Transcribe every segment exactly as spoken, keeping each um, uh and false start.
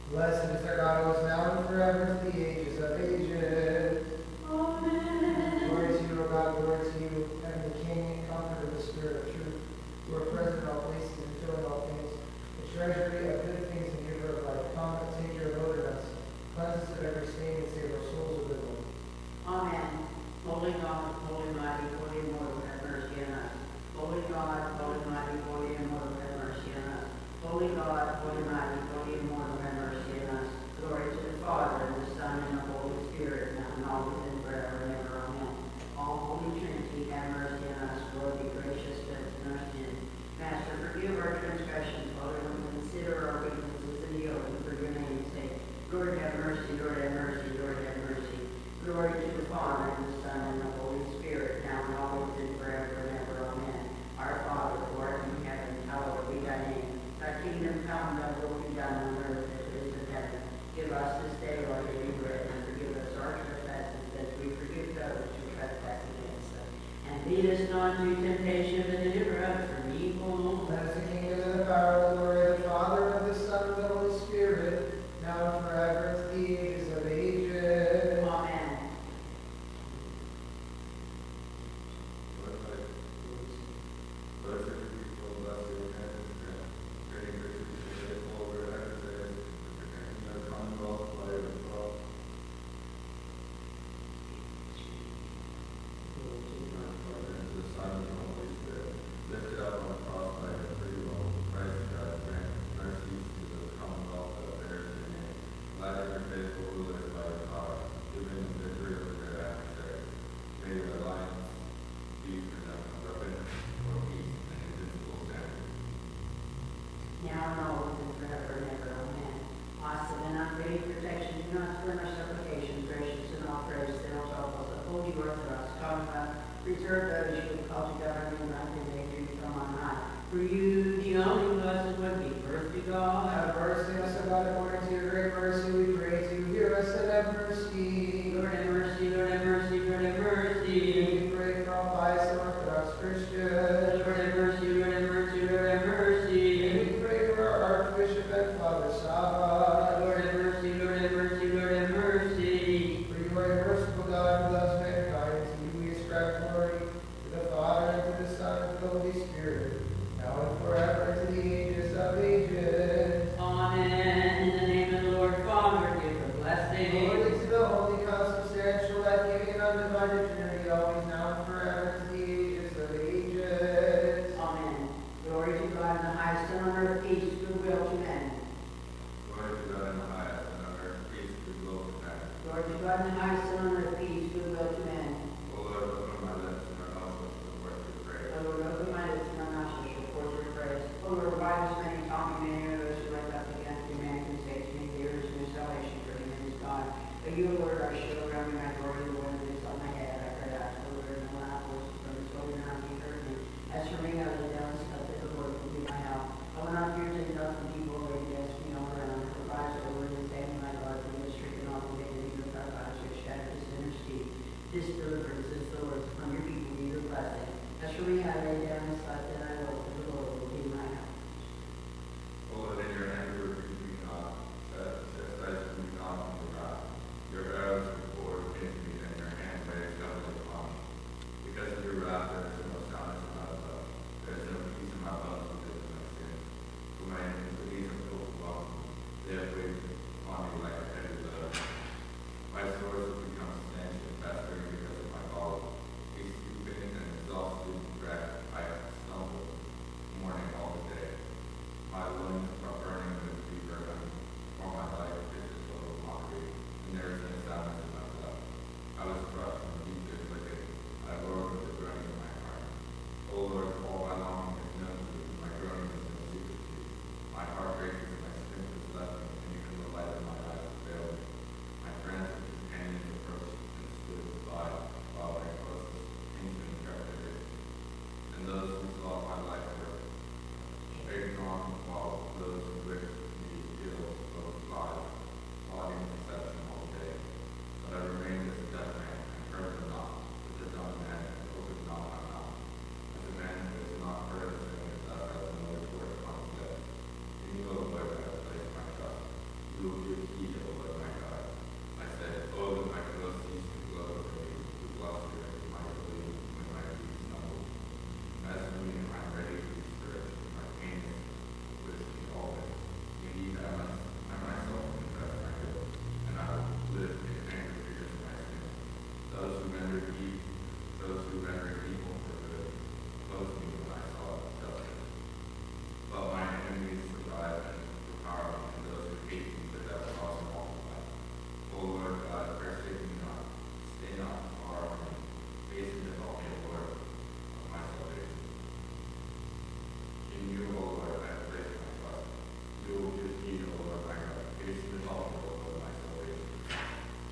Blessed is our God, who is now and forever, to the ages of ages. Amen. Glory to you, O God, glory to you, Heavenly King, and Comforter of the Spirit of truth, who are present in all places and filling all things, the treasury of good things and giver of life. Come and take your abode in us, cleanse us of every stain, and save our souls of evil. Amen. Holy God, holy mighty, holy immortal, have mercy on us. Holy God, holy mighty, holy immortal, have mercy on us. Holy God, holy mighty, holy immortal, have mercy on us. Glory to the Father, and the Son, and the Holy Spirit, now and always and forever and ever. Amen. All Holy Trinity, have mercy on us. Lord, be gracious to us in our sin. Master, forgive our transgressions, Father, and consider our weaknesses and heal them for your name's sake. Lord, have mercy, Lord, have mercy, Lord, have mercy. Glory to the Father, and the Son, and the Holy Spirit, now and always and forever and ever. Amen. Our Father, who art in heaven, hallowed be thy name. Thy kingdom come, thy will be done on earth as it is in heaven. Give us this day our daily bread, and forgive us our trespasses, as we forgive those who trespass against us. And lead us not into temptation, but deliver us from evil. That is the kingdom and the power and the glory of the Father, and of the Son, and of the Holy Spirit, now and forever, to the ages of ages. Amen. Now and always and forever and ever. Amen. Awesome and unfading protection, do not spurn our supplications, gracious in all praise, then will help us uphold you orthodox, commonwealth, preserve those you have called to govern and not in danger from on high. For you, the only blessed one, give birth to God. Have mercy on us, O God, according to your great mercy, we pray to you. Hear us and have mercy. Lord have mercy, Lord have mercy, Lord have mercy. We pray for all pious and Orthodox Christians. Lord have mercy, Lord have mercy, Lord have mercy. And we pray for our Archbishop and Father Sava. Lord have mercy, Lord have mercy, Lord have mercy. For you are a merciful God who loves mankind. To you we ascribe glory, to the Father, and to the Son, and to the Holy Spirit, now and forever, and to the ages of ages. Amen. In the name of the Lord, Father, give the blessing. Glory to the Holy, consubstantial, life-giving, and undivided Trinity, always, now, and forever, to the ages of ages. Amen. Glory to God in the highest, and on earth peace, goodwill to men. Glory to God in the highest, and on earth peace, goodwill to men. Glory to God in the highest, and on earth peace, goodwill to men. O Lord, open my lips, and my mouth will support your praise. O Lord, open my lips, and my mouth shall show forth your praise. O Lord, revive us many, talking many of those who rise up against humanity, and say to me, there is no salvation for him and his God. But you, O Lord, are shield around me, my glory, the Lord is on my head. I pray that, O Lord, and allow voices from his holy mouth be heard me. As for me, I lay down and slept, that the Lord will be my help. I will not fear to nothing evil, or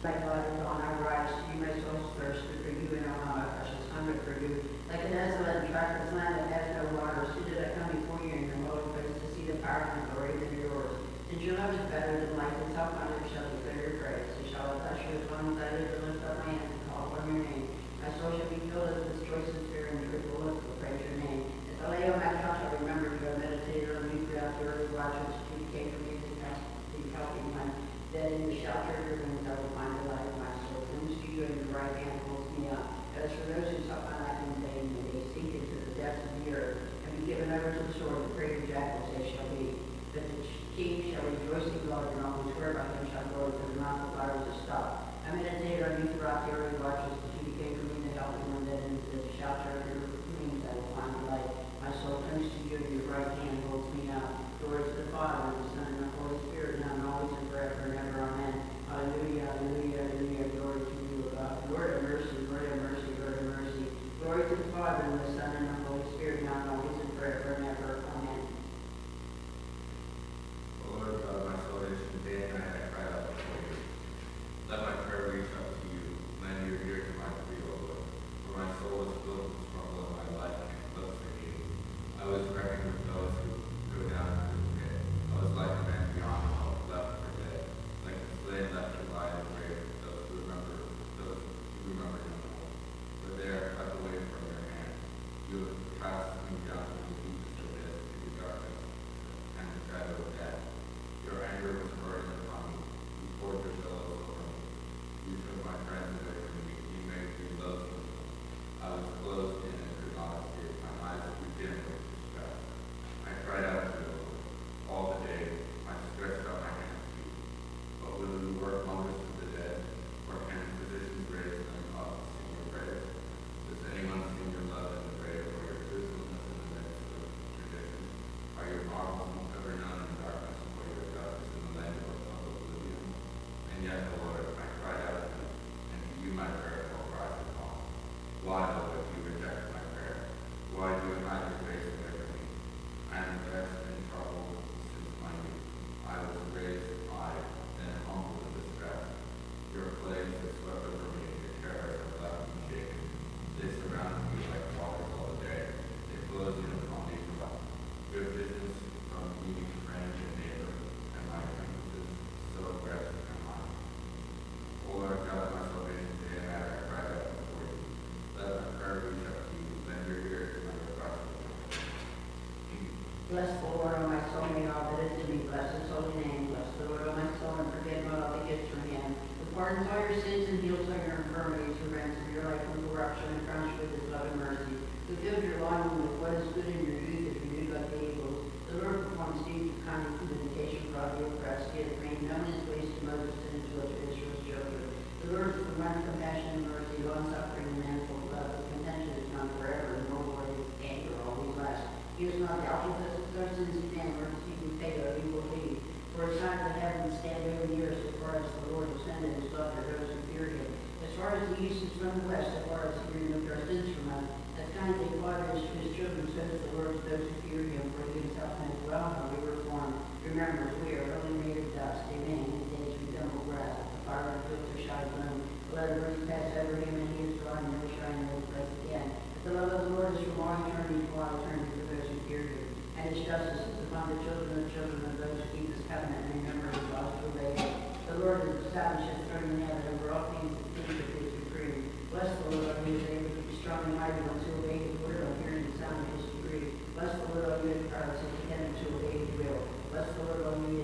My God is on our rise to you, my soul's thirst for you, and all my precious hunger for you. Like a desolate and trackless land that has no water, so did I come before you in your holy place to see the power and glory that are yours. Since your love is better than life, and self honor shall declare your praise. So shall I bless you as long as I live and lift up my hands and call upon your name. My soul shall be filled with this joy, sincere, and truthful lips will praise your name. As I lay on my couch, I remember you, I meditate on you throughout the early watches, to came from me to help me when that in the shelter of your wings I will find the light of my soul. Clings to you, and your right hand holds me up. As for those who sought my life in vain, may they sink into the depths of the earth, and be given over to the sword, the prey of jackals they shall be. But the king shall rejoice in God, and all who swear by him shall glory, for the mouth of fires is stopped. I meditate on you throughout the early watches, that you became for me to help me when that in the shelter of your wings I will find the light. My soul clings to you, and your right hand holds me up. Glory to the Father, and the Son, and the Holy Spirit, now and always and forever and ever. Amen. Hallelujah, hallelujah, hallelujah. Glory to you, O God. Lord have mercy, Lord have mercy, Lord have mercy. Glory to the Father, and the Son, and the Holy Spirit, now and always and forever and ever. Amen. O Lord God, my salvation, day and night I cry out before you. Let my prayer reach up to you. Lend your ear to my plea, O Lord. For my soul is filled with the struggle of my life and close to you. I was reckoned with those who go down to the pit. I was like a man beyond hope, left for dead. Like a slave left to lie in the grave, those who remember, those who remember him no more. But they are cut away from your hand. You have cast me down to the deepest abyss, to the darkness and the shadow of death. Your anger was burning upon me. You poured your billows over me. You took my friends away from me. You made me loathsome. I was closed in and could not escape. My eyes grew dim with distress. I cried out to you, Lord, all the day. I stretched out my hands to you. But will you work wonders with the dead? Or can physicians raise them up to sing your praise? Does anyone sing your love in the grave, or your truthfulness in the midst of tradition? Are your marvels ever known in darkness, or your justice in the land of oblivion? And yet, O Lord, I cried out to you, and to you my prayer will rise and fall. Why, O Lord, do you reject my prayer? Why do you hide your face away from me? I am vexed and troubled since my youth. I was raised high, then humbled in distress. Your plagues have swept over me, your terrors have left me shaken. They surround me like waters all the day. They close in upon me from up. Your distance from me, friend and neighbor, and my acquaintances so aggressive and high. O Lord God, my salvation, day and night I cry out before you. Let my prayer reach up to you. Lend your ear to my request. Bless the Lord, O my soul, may all that is in me bless his holy name. Bless the Lord, O my soul, and forget not all the gifts from him. Who pardons all your sins and heals all your infirmities, who ransoms your life from corruption and crowns you with his love and mercy. Who fills your longing with what is good in your youth is renewed like the eagles. The Lord performs deeds of kindness and vindication for all the oppressed. He hath made known his ways to Moses and his will to Israel's children. The Lord is the one of compassion and mercy, long suffering and manifold love. His contention is not forever, and nor will his anger always last. He is not doubtful that his sins he can, or he can pay or he will lead. For his signs of heaven stand over the earth, as far as the Lord has sent his love for those who fear him. As far as the east is from the west, as far as he removed our sins from us. As kind as a father is to his children, so is the Lord to those who fear him. For he himself knows well how we were formed. Remember, we are only made of dust. Amen. His days resemble grass. The fire of filter shall bloom. The let of earth pass over him, and he is gone, and no shine in his place again. But the love of the Lord is from all eternity to all eternity for those who fear him. And his justice is upon the children of children of those who keep his covenant and remember his laws to obey him. The Lord has established his throne in heaven over all things that things of his decree. Bless the Lord, who is able to be strong and mighty, ones who obey his word on hearing the sound of his decree. Bless the Lord, all you his prophets, who pretend to obey his will. Bless the Lord, all you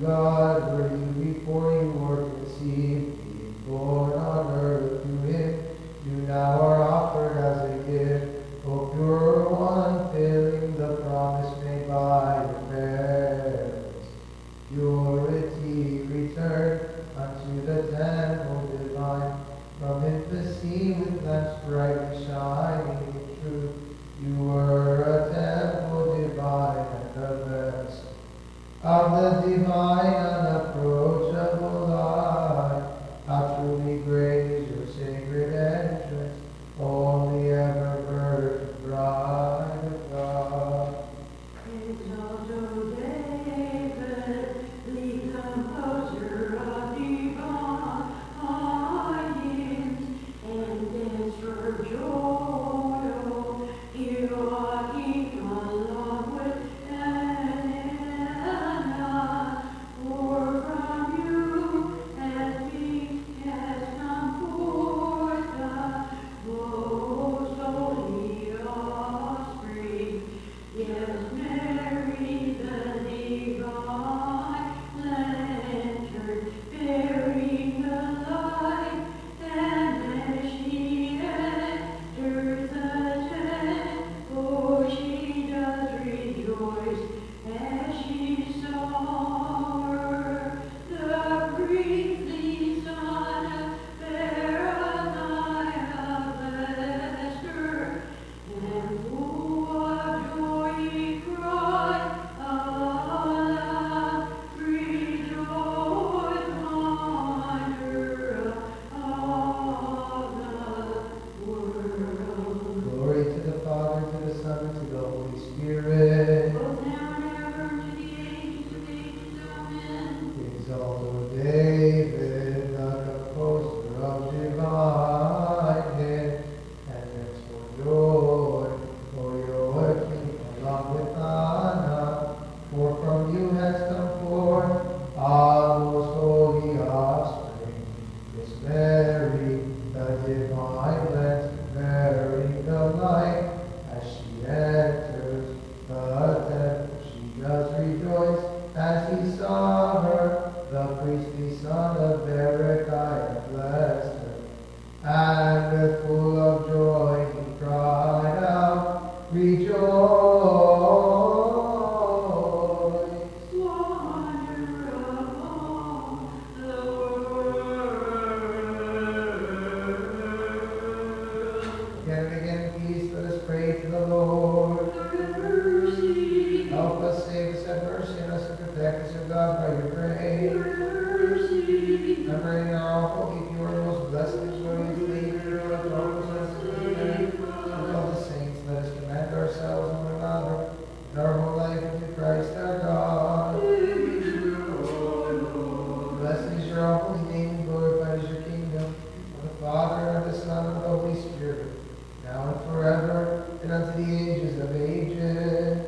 God were you before you were conceived, being born on earth through him. You now are offered as a gift, O pure one, filling the promise made by your parents. Purity returned unto the temple divine, from infancy with lamps brightly shining in truth. You were a temple divine and the best of the divine unapproachable light. How truly great is your sacred entrance, only ever virgin bride of God. Exalt, O David, the composer of divine hymns, and dance for joy, O Elohim, along with Anna. For from you has peace has come forth the most holy offspring. Yes, Mary, the divine lantern, bearing the light, and as she enters the temple, she does rejoice as she saw her, the priestly son of Berechiah of Esther, and full of joy he cried aloud, rejoice, wonder of the world. Glory to the Father, to the Son, and to the Holy Spirit. Both now and ever, to the ages of ages. Amen. Exalt, O David, the composer of divine hymns, and dance for joy, for your king, along with Anna. For from you has come forth our most holy offspring. Yes, Mary, the divine lantern, bearing the light, as she enters the temple, she does rejoice as he saw her, the priestly son of Berechiah blessed her. And with full of joy he cried out, rejoice. Wonder of all the world. Again and again, peace, let us pray to the Lord. Lord have mercy. Help us, save us, have mercy on us, and protect us, O God, by your grace. Lord have mercy. Remembering our holy, pure, most blessed, and glorious Savior, of all of us, and all the saints, let us commend ourselves and one another, and our whole life unto Christ our God. Blessed is your holy name, and glorified is your kingdom, of the Father, and of the Son, and of the Holy Spirit, now and forever, and unto the ages of ages.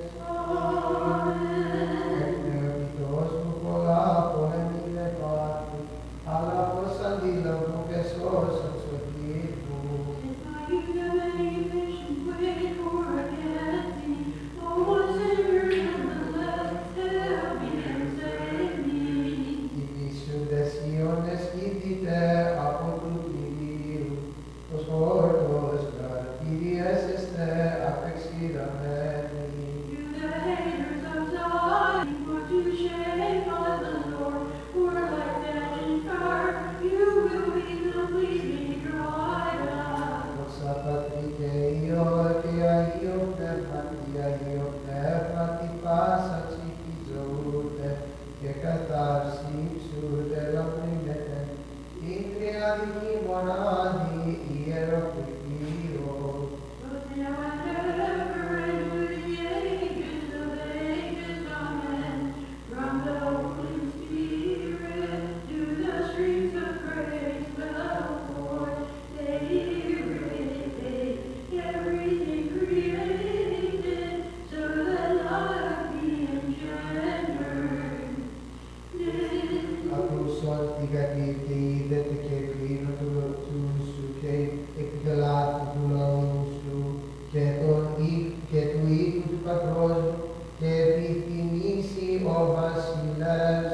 Ovas miles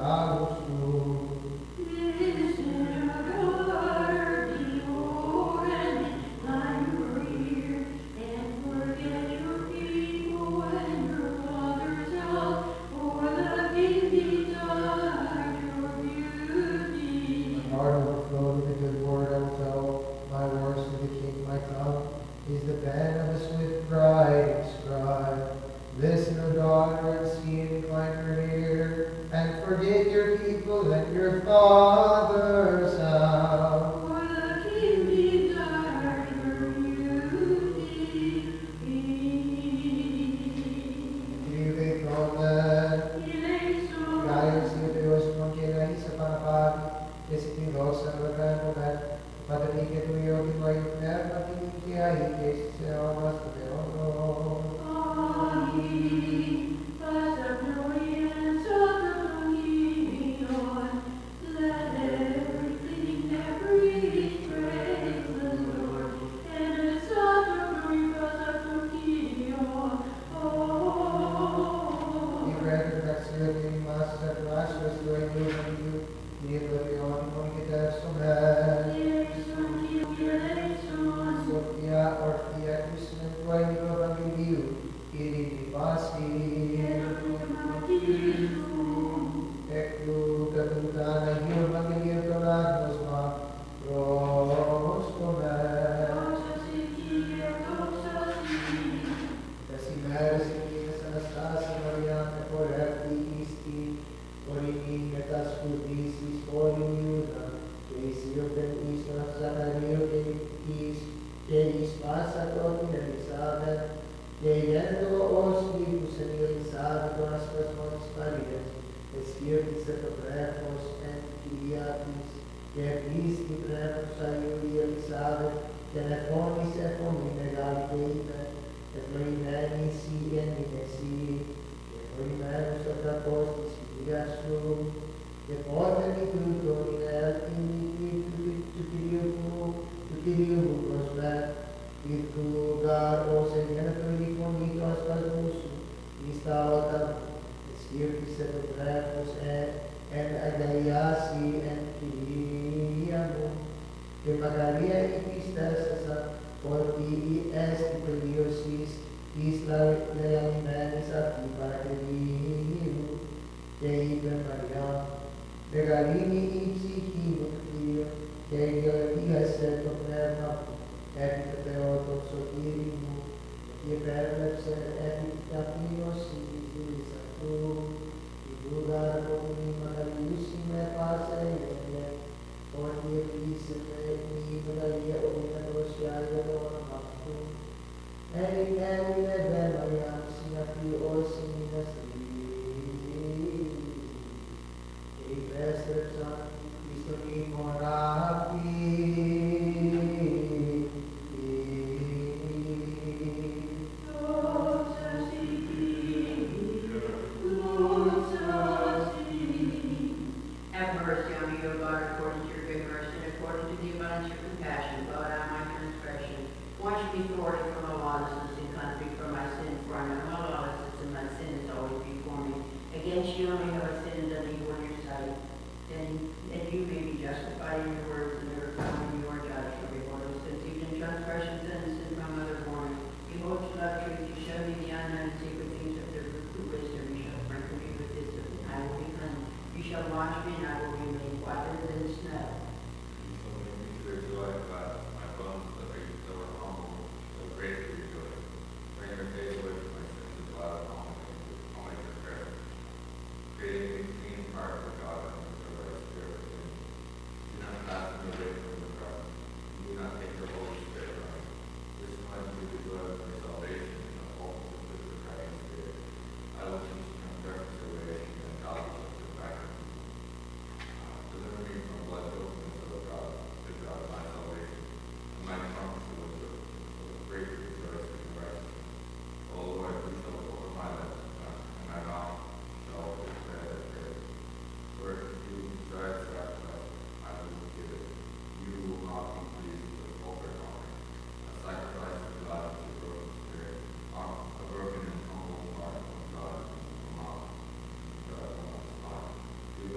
all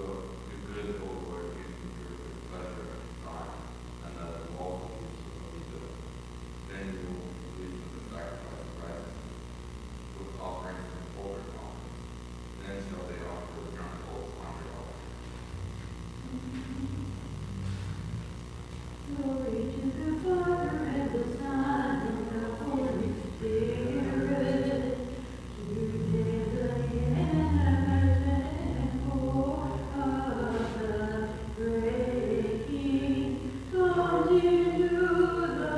the good, O Lord, in your good pleasure and time, and that the multitudes will be good. Then you will please with the sacrifice of righteousness, with offerings from older times. Then shall they offer the drunk bulls on your altar. Glory to the Father and the Son and the Holy Spirit, today the end and for the breaking, comes into the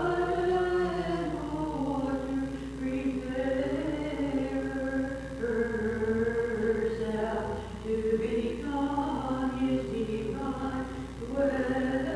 Lord to prepare herself to become His divine dwelling.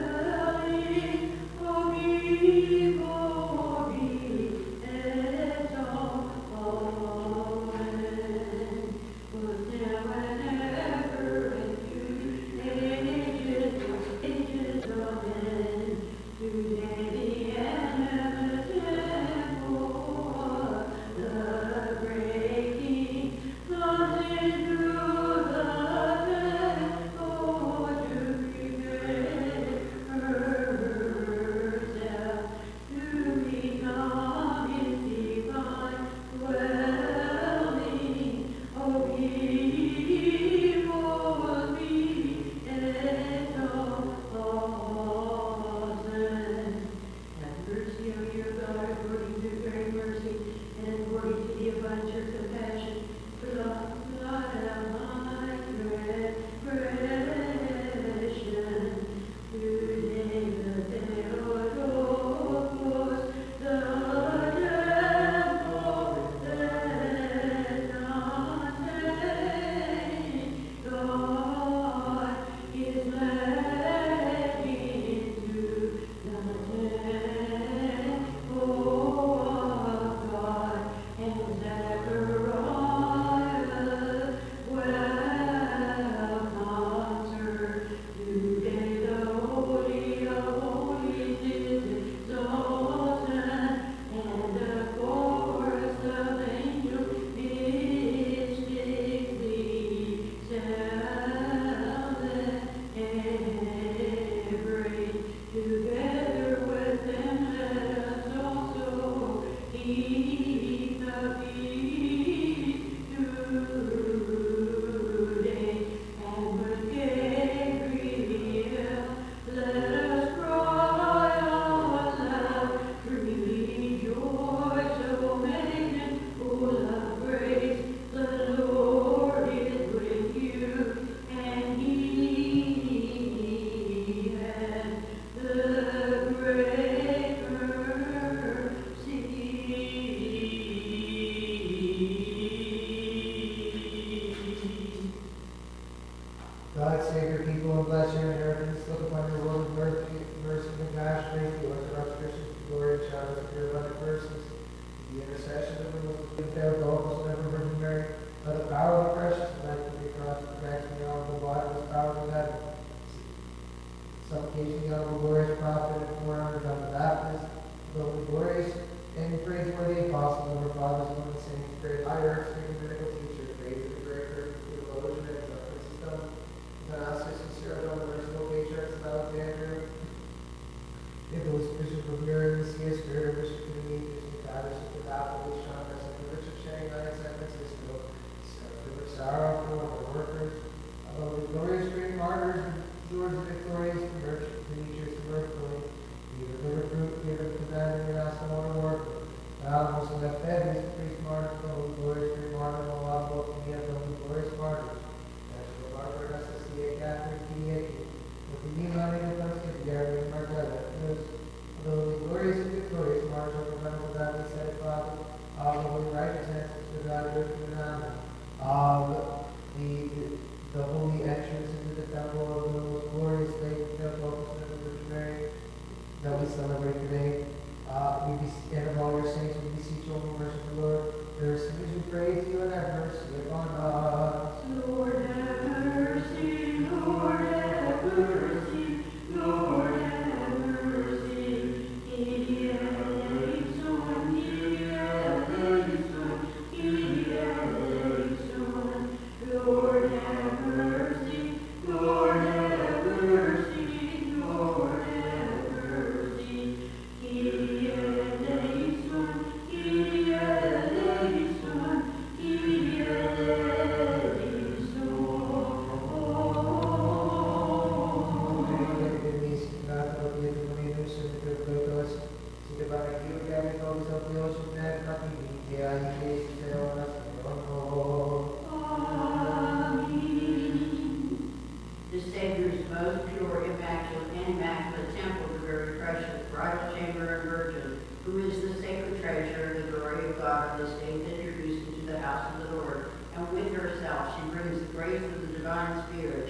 God save your people and bless your inheritance. Look upon your world with mercy, mercy and compassion. Raise the Orthodox Christians to glory and showers of your abundant mercies. The intercession of the most fair Dolphus and ever Virgin Mary, by the power of the precious life of the cross, and grant me all the bloodless power of heaven. Supplication the honorable glorious prophet and forerunner John the Baptist, the holy glorious and praiseworthy apostle of our fathers and the saints, great high archbishop, medical teacher, praise the great theologian and Chrysostom, Athanasius and Cyril, the merciful patriarchs of Alexandria, Nicholas, Bishop of Miriam, Lucius, Spirit, Bishop of the Bishop of Tavish, Bishop of Apple, Sean, Bishop of Richard, Shanghai, and San Francisco, Bishop of Sorrow, the workers, of the glorious great martyrs, George the Victorious, the merchant, the teachers, the birthplace, the liver fruit, the commander, and the last one worker, the almost left head, the priest martyr, the holy glorious great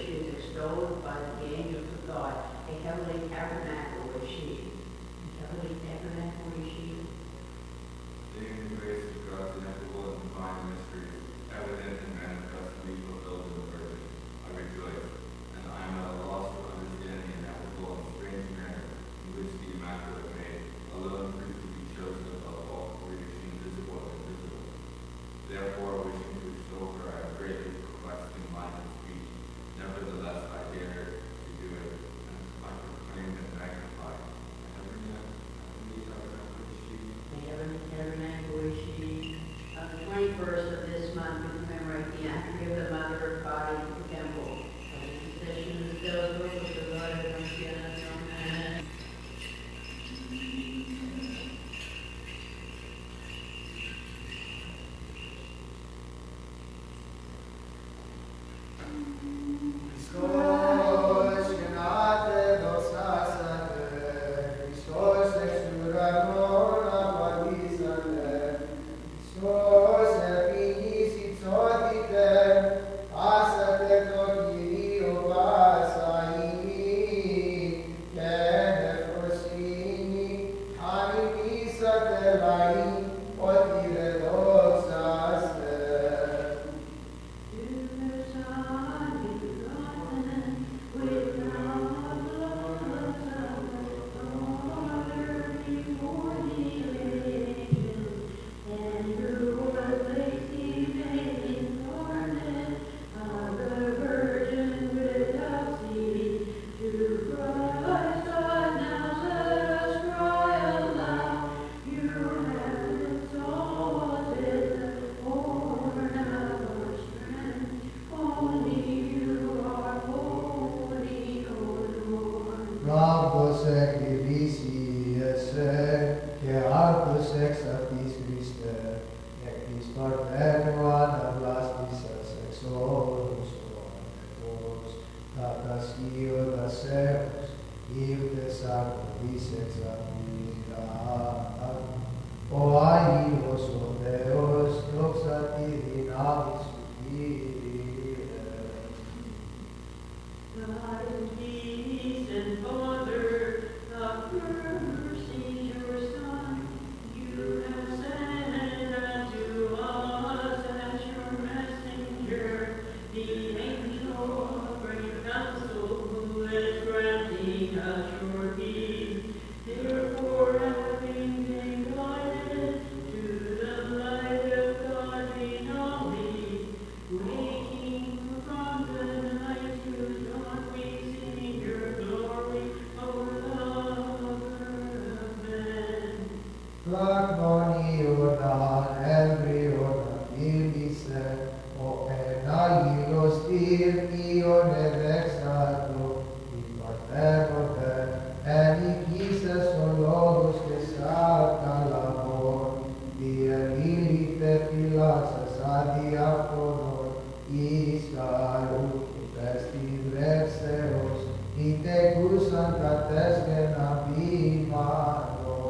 she is extolled by the angels of God. A heavenly tabernacle is she. A heavenly tabernacle is she. Seeing the grace of God's ineffable and divine mysteries, evident and manifestly fulfilled in the Virgin, I rejoice, and I am at a loss to understand the ineffable and strange manner in which the Immaculate Maid alone proved to be chosen above all creation, visible and invisible. Therefore, wishing to extol her, I am greatly perplexed in mind and speech. Nevertheless, I dare to do it, and I proclaim and magnify. I never met heavenly tabernacle is she. The heavenly tabernacle is she. On the twenty-first of this month, we commemorate the entry of the Mother of God into the temple. And the procession is filled with the Lord of mercy and us. Amen. Christos genate dosasate, Christos ex uranon apalisate, Christos epinis itsodite, asate to Kyrio pasaini, και νεφροσύνη, ανυπήσατε λαοί, ότι ρε δόξαστε. Γάβος εκκλησίεσαι και άρτος εξ αυτής Χριστέ, εκ της Παρθένου αναπλάστησας εξ όρους όνετος, κατασχύοντας έως, ήλθες ακολείς εξ αυτής γράμμαν. Ο Άγιος ο Θεός, δόξα τη δυνάμει σου, Κύριε. God is peace and Father of mercy, your Son, you have sent unto us as your messenger, the angel of great counsel, who is granting us your peace. Therefore, having been guided to the light of godly knowledge, waking from the night to dawn, we sing your glory, O lover of men. Πλακνονίωναν έμβριοναν ήλυσε, ο ενάγυρος τύρκιον εδέξατο, η παρθένονται, ενικήσες ο λόγος και σαν καλαμόν, διεμίλητε φυλάσσας αδιάφωνον, εις χαρού, υπές τη βρεύσεως, είτε κούσαν κατέσχενα ποιμανόν.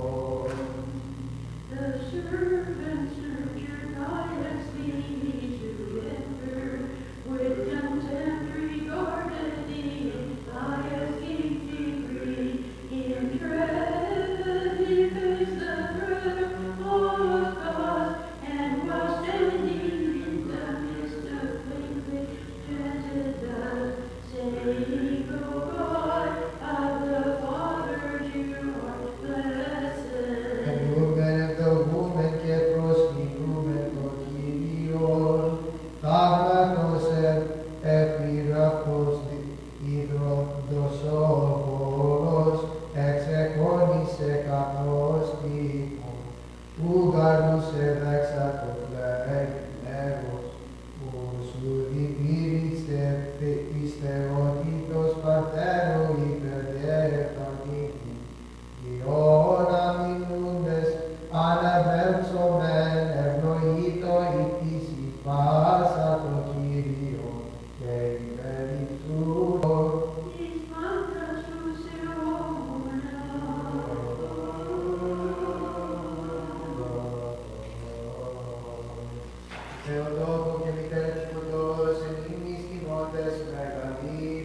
The servants of your guidance thee to enter, with contempt regarded thee, thy escape degree, intrepidly face the threat of God, and while standing in the midst of flames, chanted thus, saying, O God, of the fathers you are blessed. Ευλούμεν ευδοκούμεν και προσκυνούμεν το Κύριον, θαύματος επίγραφος υδροδοσόπολος, εξεκόνησε καπνός τύπων, ου γαρούσε δέξα το φλέγος, ου σου διπήρυξε πιστεότητος παρθένου υπερδιεφανήθη, ιών αμυνούντες ανεβέμψομεν ευνοήτω ητήσει πάσα το Κύριο και υπερηφθούν. Εις μάντρας του Θεόνα, Θεοτόκο και μητέρα της φωτός, εν ήμις τιμώντες μεγαλύτεροι,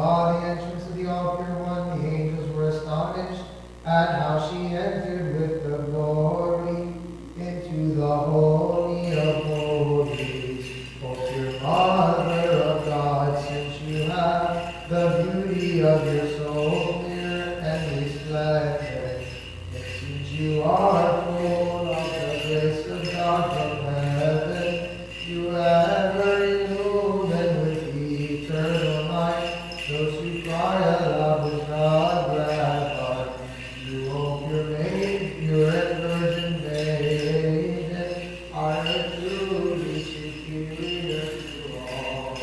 saw the entrance of the all-pure one, the angels were astonished at how she entered with the glory into the Holy of Holies. O pure Mother of God, since you have the beauty of your soul clear and resplendent, and since you are full of the grace of God from heaven, you ever illumine with the eternal light those who cry aloud with God gratified. You, O pure maid, pure and virgin maiden, are truly superior to all.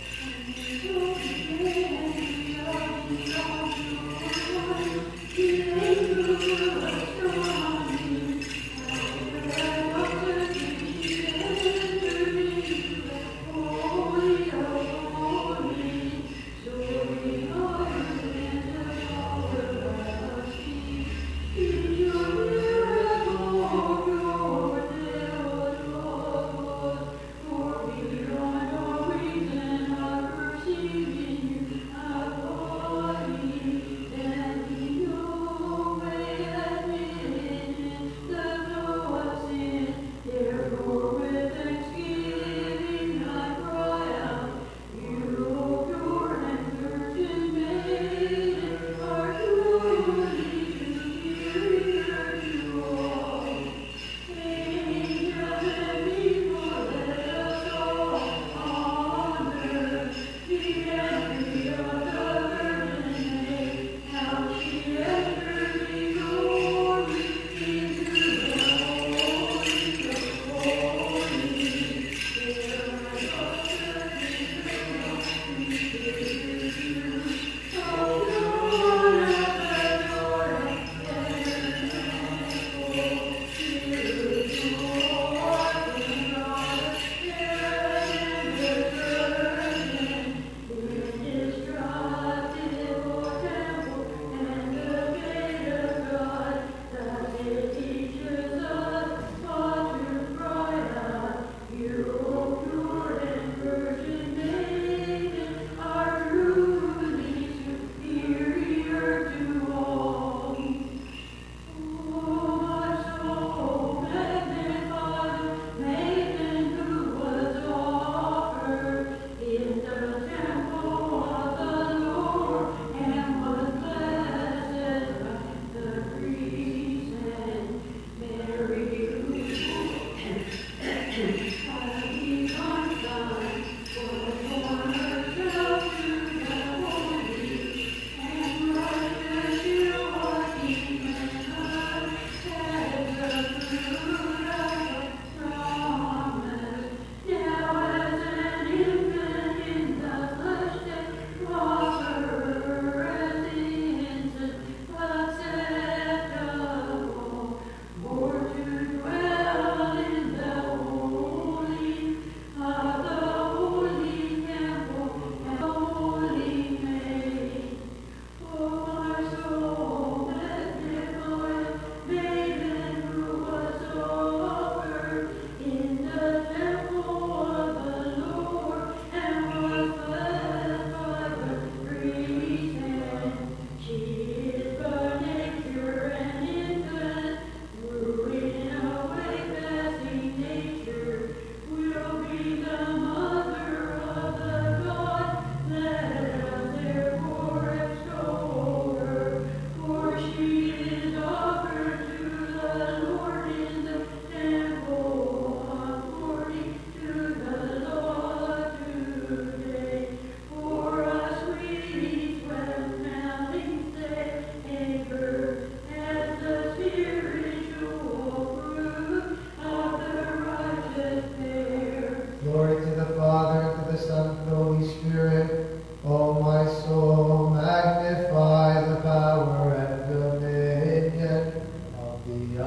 Glory to the Father, and to the Son, and to the Holy Spirit. O my soul, magnify the power and dominion of the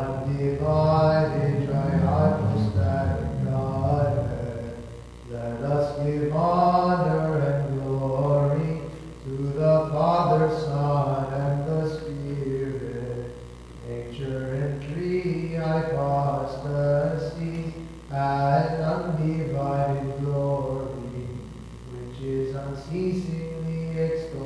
undivided trihypostatic Godhead. Let us give honor and glory to the Father, Son, and the Spirit. Nature and three hypostases and undivided glory, which is unceasingly extolled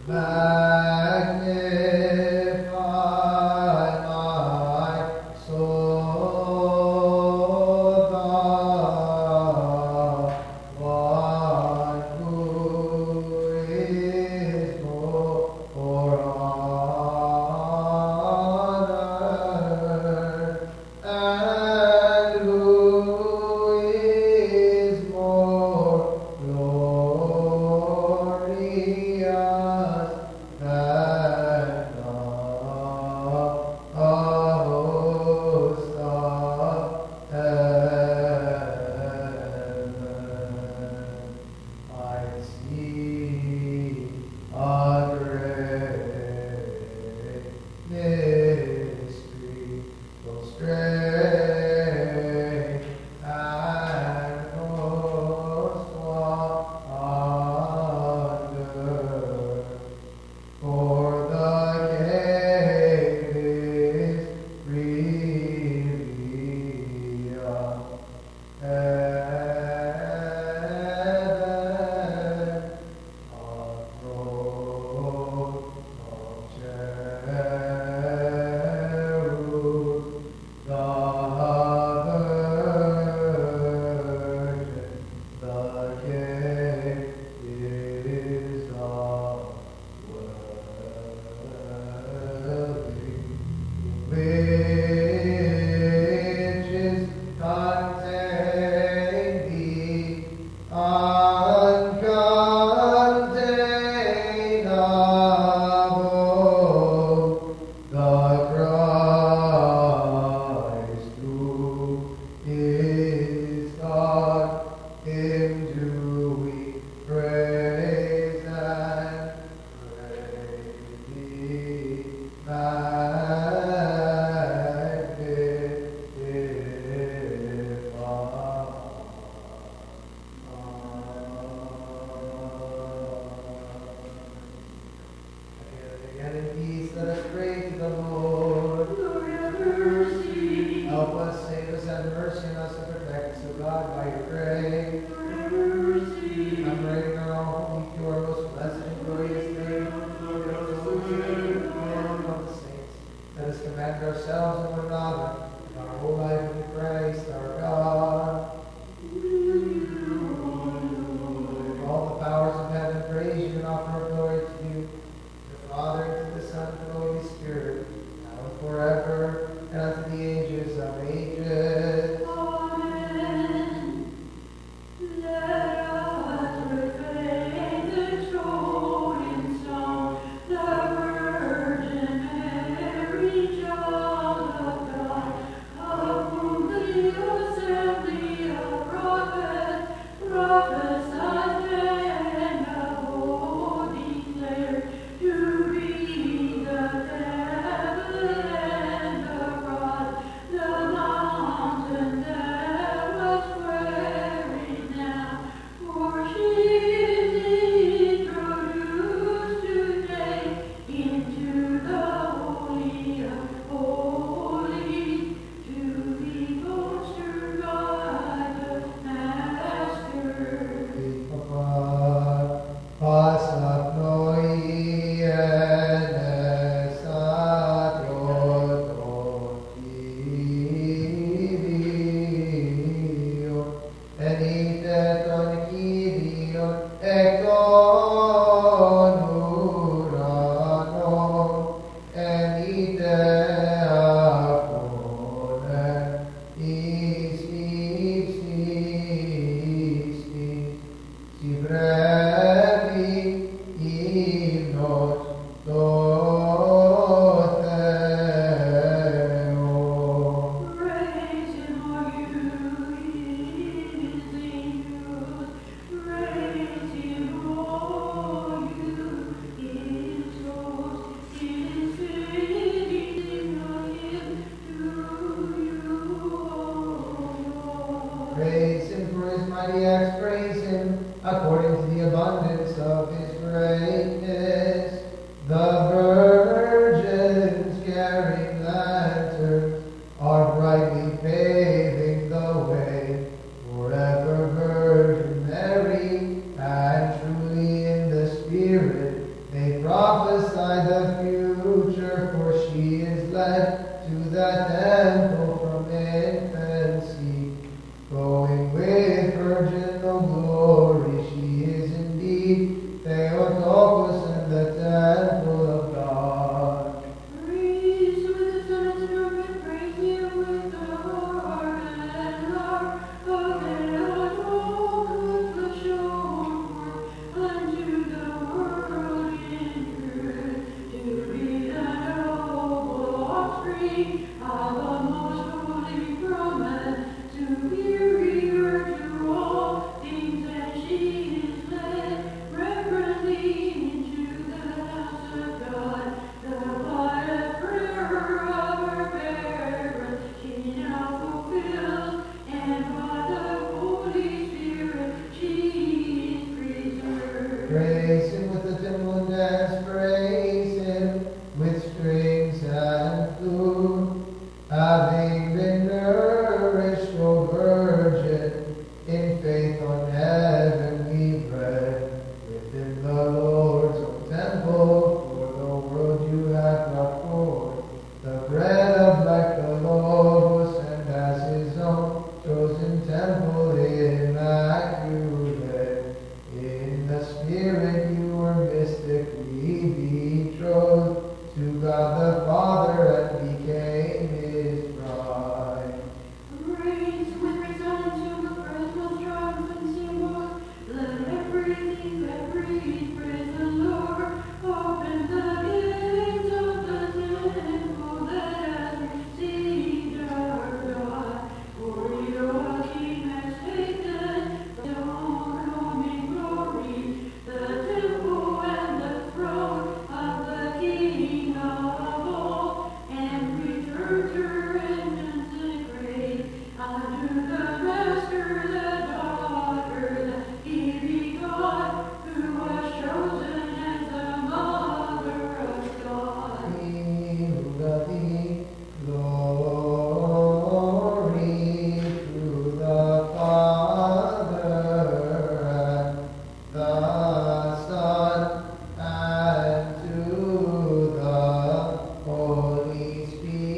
To be the devil and the God prophesied the future, for she is led to that temple from infancy. Going with virginal glory, she is indeed Theotokos in the temple of God. Praise with the son and trumpet, praise you with the harp and harp of Theotokos, the shore unto the world in truth, to be the noble offspring of a most holy promise, to be revered to all things, and she is led reverently into the house of God. The quiet prayer of her parents she now fulfills, and by the Holy Spirit she is preserved. Praise him with the timbrel and dance, praise him with strings and flute. Having been nourished, O Virgin, in faith on heavenly bread, within the Lord's own temple, for the world you have brought forth, the bread of life, the Logos, and as his own chosen temple immaculate. In the Spirit you were mystically betrothed to God the Father and became his bride. Praise with resounding to the Christmas triumphant symbols. Let everything that breathes praise the Lord. Open the gates of the temple that has received our God. For your King has taken from the homecoming glory, the temple and the throne of the King of all, and returned to repentance and grace unto the Master, the daughter that he begot, who was chosen as the mother of God. Glory to the Father and the Son and to the Holy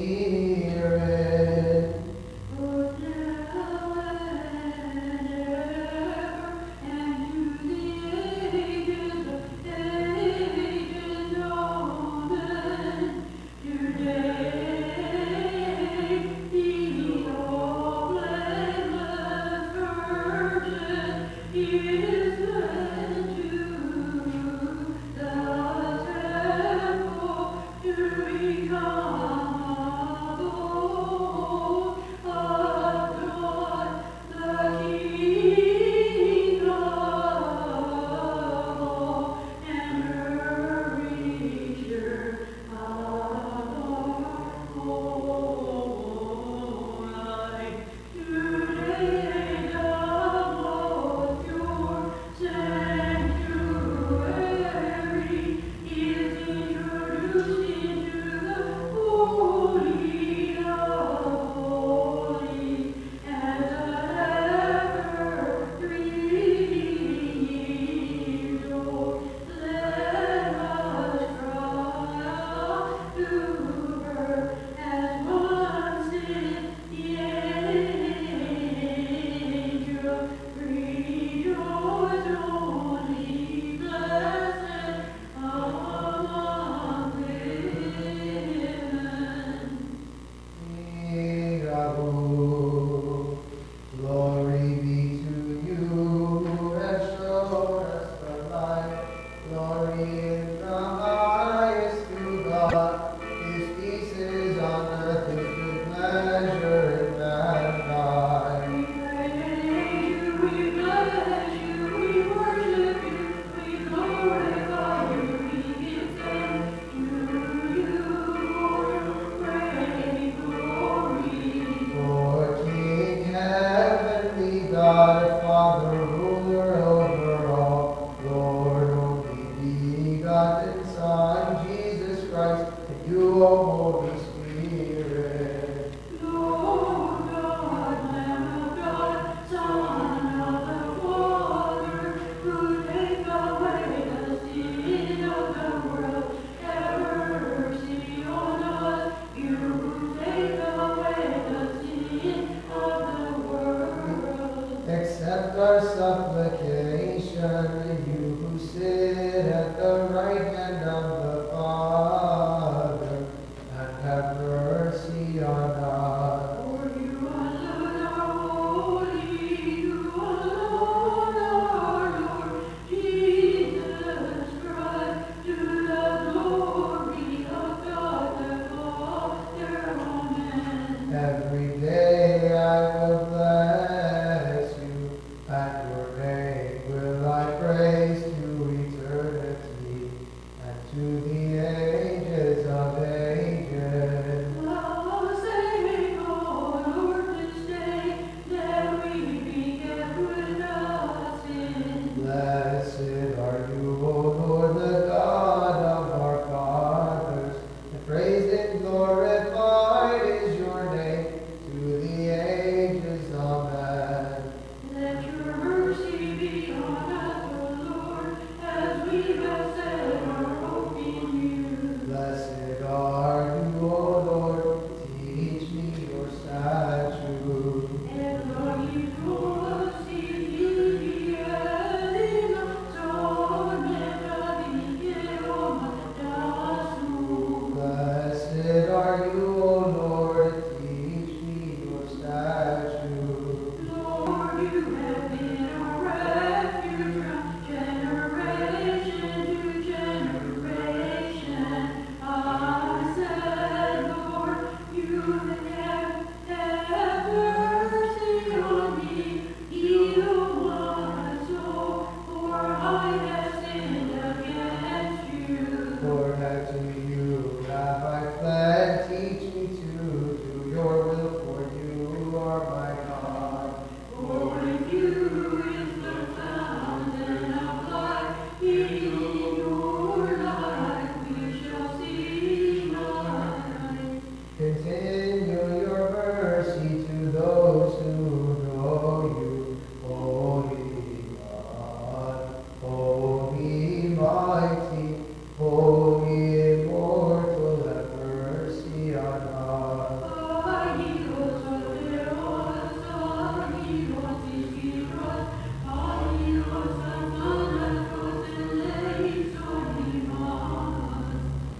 Spirit. Both now and ever, and to the ages of ages, amen. Today, the all blameless Virgin is led to the temple to become a Lord of God, the King of all, and her reacher of all life. Today the most pure sanctuary is introduced into the Holy of Holies, as a three years old. Let us cry to her as once did the angel. Rejoice, only blessed among women. Glory be to you who have shown us the light. Glory in the highest to God. His peace is on earth, his good pleasure in mankind. We praise you, we bless you, we worship you, we glorify you, we give thanks to you for your great glory. For King, heavenly God, Father, ruler over all, Lord, only begotten Son, Jesus Christ, and you, O Holy Spirit. Lord God, Lamb of God, Son of the Father, who take away the sin of the world. and of the Father, and have mercy on us. For you alone are holy, you alone are Lord, Jesus Christ, to the glory of God the Father. Amen. Every day I will bless you, and your name will I praise to eternity, and to the ages of ages. Love save, O Lord, this day, that we be kept without sin. Blessed are you, O Lord, the God of our fathers, and praised and glorified is your name to the ages. Amen. Let your mercy be on us, O Lord, as we have set our hope in you. Blessed are you, O Lord, teach me your statutes. And Lord, you told us in you, Blessed are you, O Lord, teach me your statutes. Lord, you have been our refuge from generation to generation. I said, Lord, you have, have mercy on me, heal my soul, for I have sinned against you. Lord, how to you have I fled, teach me to do your will, for you are my God. For in you is the fountain of life, in your light we shall see light. Continue your mercy to those who know you, holy God, holy mighty, holy immortal, have mercy on us. Ay, Dios, poderoso, ay, Dios, discípulos, ay, Dios, santos, tenéis más.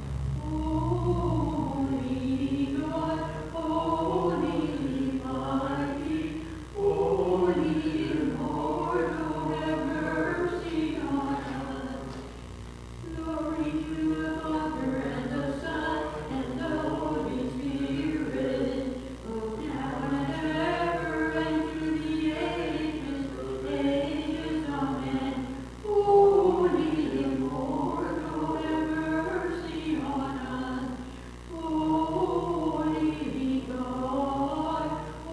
Holy God, holy mighty, holy immortal, have mercy on us. Glory to the Father and the Son and the Holy Spirit, both now and ever and to the ages of ages. Amen. Holy immortal, have mercy on us. Holy God,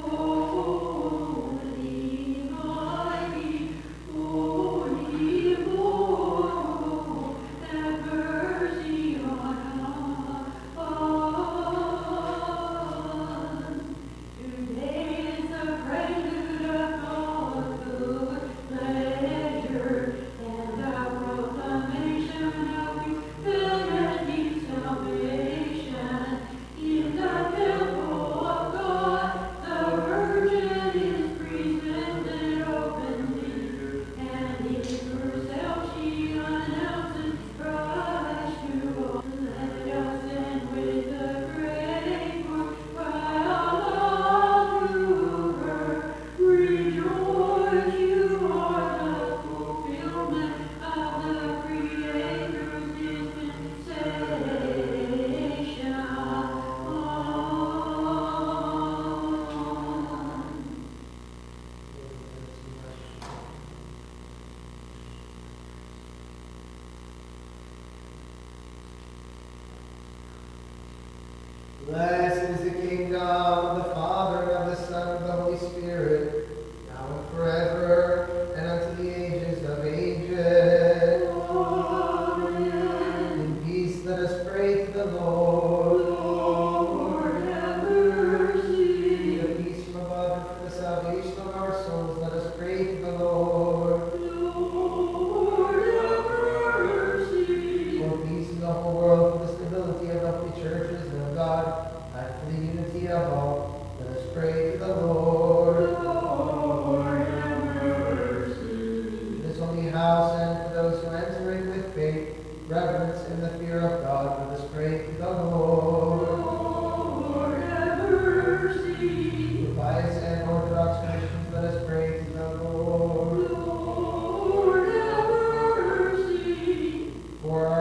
holy mighty, holy immortal, have mercy on us. Today is the prelude of God's good pleasure and the proclamation of humanity salvation. In the temple of God, the Virgin is presented openly, and in herself she announces Christ to all. Let us then with the grateful cry aloud to her, rejoice, you are the fulfillment of the Creator's dispensation. Blessed is the kingdom of the Father, and of the Son, and of the Holy Spirit, now and forever, and unto the ages of ages. Amen. In peace let us pray to the Lord. Lord, have mercy. For the peace from above and for the salvation of our souls, let us pray to the Lord. Lord, have mercy. For peace in the whole world, for the stability of healthy churches and of God, and for the unity of all, let us pray to the Lord. Lord, have mercy. For this holy house, and for those who enter in with faith, reverence, and the fear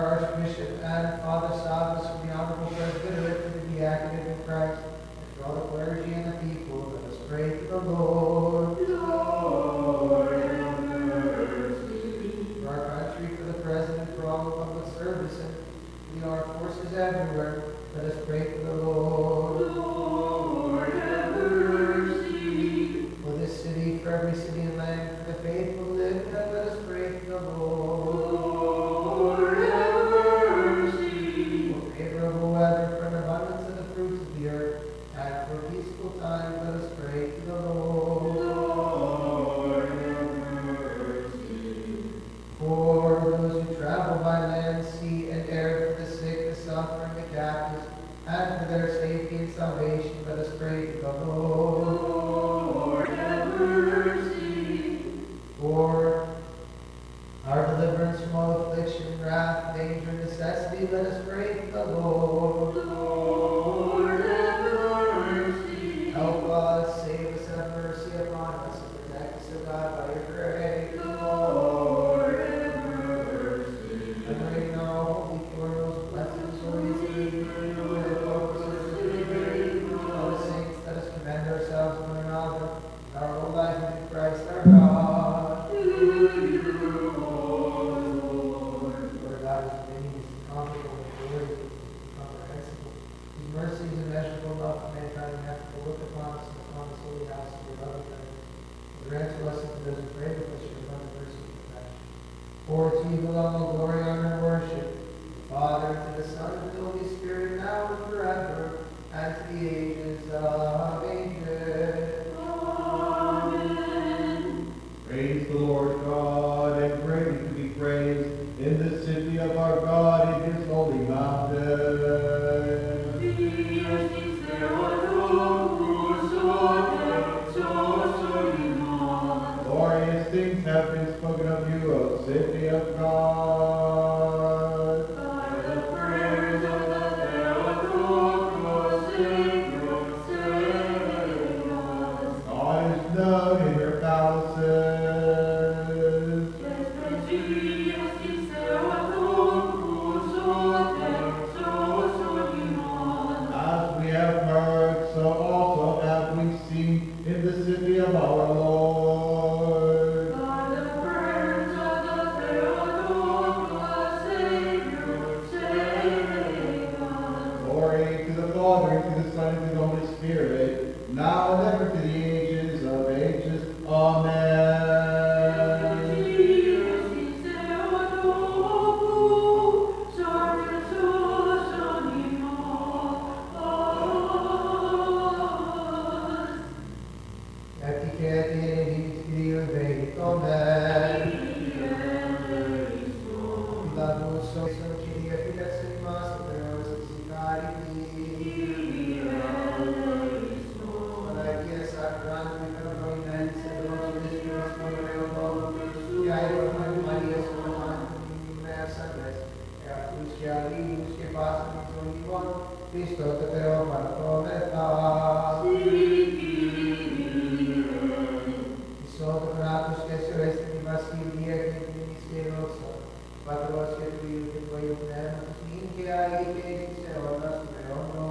our Archbishop and Father Savas, for the Honorable Presbyterate, for the diaconate in Christ, and for all the clergy and the people, let us pray to the Lord. Lord, have mercy. For our country, for the President, for all the public service, and for the armed forces everywhere, let us pray to the Lord. Lord, have mercy. For this city, for every city and land, for the faithful live, and let us pray to the Lord. Lord, have mercy. For favorable weather, for an abundance of the fruits of the earth, and for peaceful times, let us pray to the Lord. Lord, have mercy. For those who travel by land, sea, and air, for the sick, the suffering, the captives, and for their safety and salvation, let us pray to the Lord. Lord, have mercy. For our deliverance from all affliction, wrath, danger, and necessity, let us pray to the Lord. Lord, have mercy. Help us, save us, have mercy upon us, and protect us, O God, by your grace. Lord, have mercy. Venerating our holy, pure, most blessed, glorious, good, with the purposes of the all the saints, let us commend ourselves to one another, and our whole life unto Christ our God. To you, O Lord. Lord God, whose dominion is incomparable, and glory is incomprehensible, whose mercy is immeasurable, love for mankind, and hath to look upon us and upon this holy house of your loving kindness. Grant to us and to those who pray with us your abundant mercy and compassion. For to you belong all glory, honor, and worship, to the Father, and to the Son, and to the Holy Spirit, now and forever, and to the ages of ages. Amen. Praise the Lord God, and greatly to be praised in the city of our God, in his holy mountain. Dios Theotokos, Soterinos. Glorious things have been spoken of you, O city of God. By the prayers of the Theotokos, Sacred Senos. God is known in your palaces. As we have heard, so also have we seen in the city of our Lord. By the prayers of the Theotokos, Sacred Senos. Glory to the Father, and to the Son, and to the Holy Spirit, now and ever to the ages of ages. Amen. Cristo te teo para prometa. Sotto natus che sureste di Vasilia che di misterioso, patros che tu che voi unemus in che hai che se oras meono.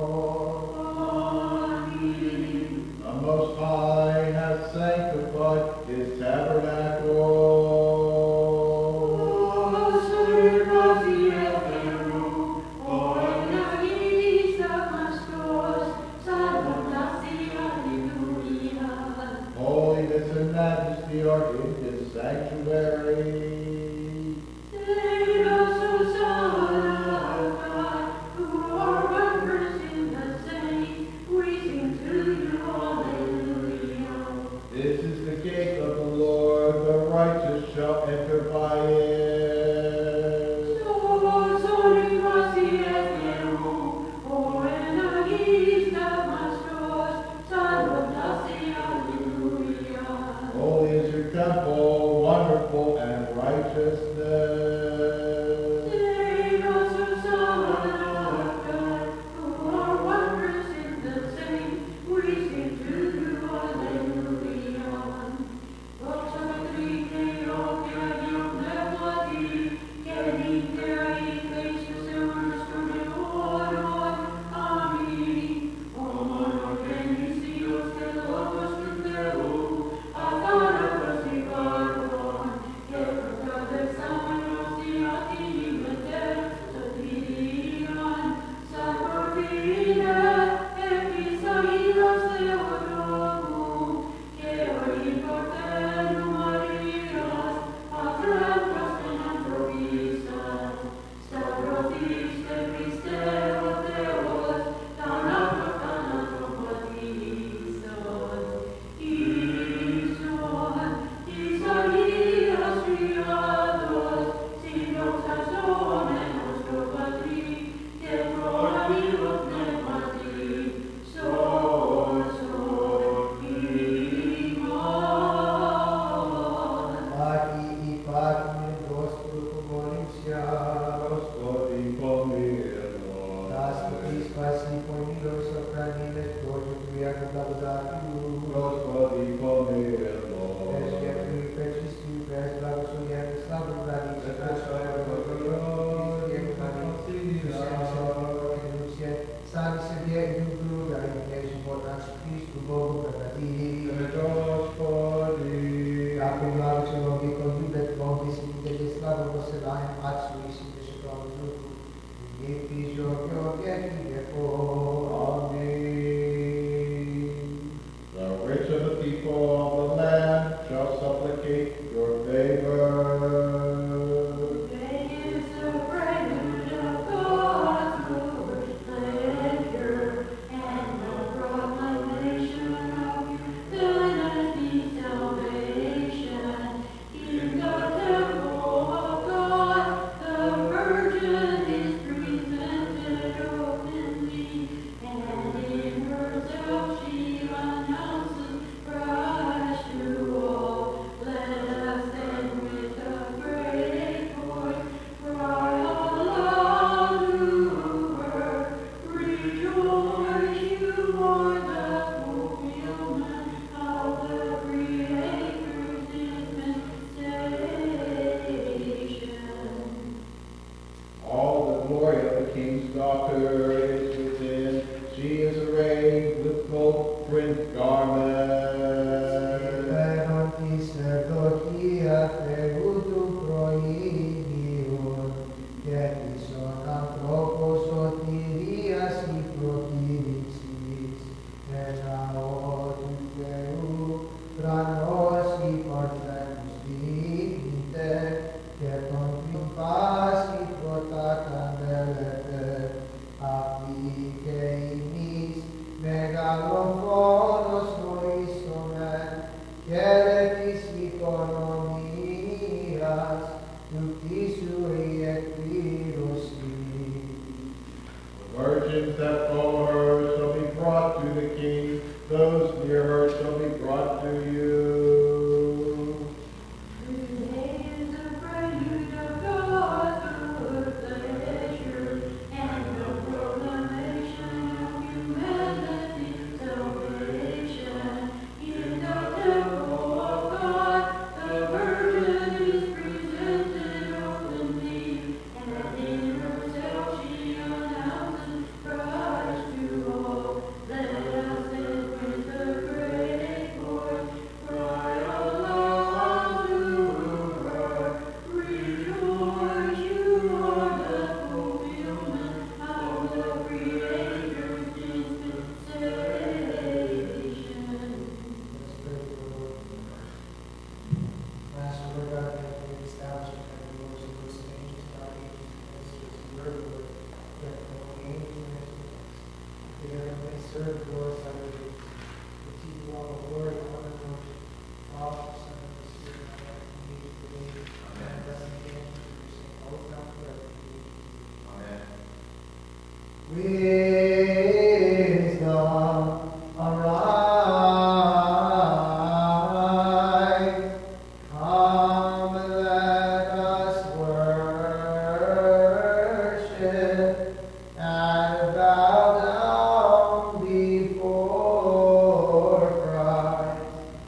The Most High hath sanctified his tabernacle. Holiness and majesty are in his sanctuary. This is Christu Bogu prăpătirii. Te Gospodi, Ako glavu člověk ljubet Bohu, smíte slavu poselajem Otcu i Synu i Světému Duchu. Je píšo ke věky věkov. Amen. The rich of the people of the land shall supplicate your favor. All the glory of the king's daughter is within. She is arrayed with gold print garments. Venon tis dokia Theoutu proimion, Ketison anthropos sotirias i protirixis, Enaotu Theu, Tranos i partenus dignite, Keton triumphas i protacandelete, Applique imis megalophonos moisomen, Queretis economias, Ductisui et virusi. The virgins that follow her shall be brought to the king. Those near her shall be brought to you. Master, Lord God, that we establish that the Lord's and those angels, God, angels, ministers, and your word, that the angels and ministers, together may serve the Lord, Son of the to you all the glory, honor, and worship, Father, Son, and the Spirit, now and in the age of the age. Amen. Blessed be the name of your Son, both now and forever. Amen. Wisdom, arise. Come, let us worship and bow down before Christ.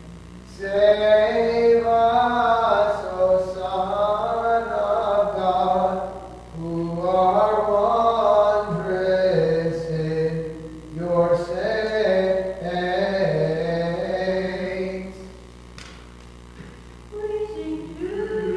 Save us, O Son of God, who are wondrous in your saints. We sing to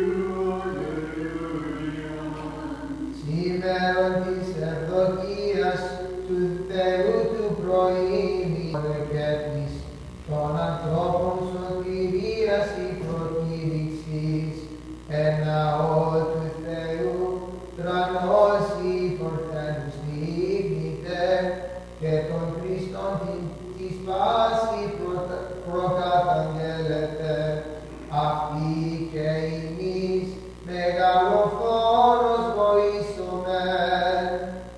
Simeontis Evdokias tu Theoutu proimi Ketis ton anthropon sotirias i protirixis Enao tu Theu tranos i portenus dignite Keton Christon tis pasi procatangelete Applique imis megalophonos moisomen.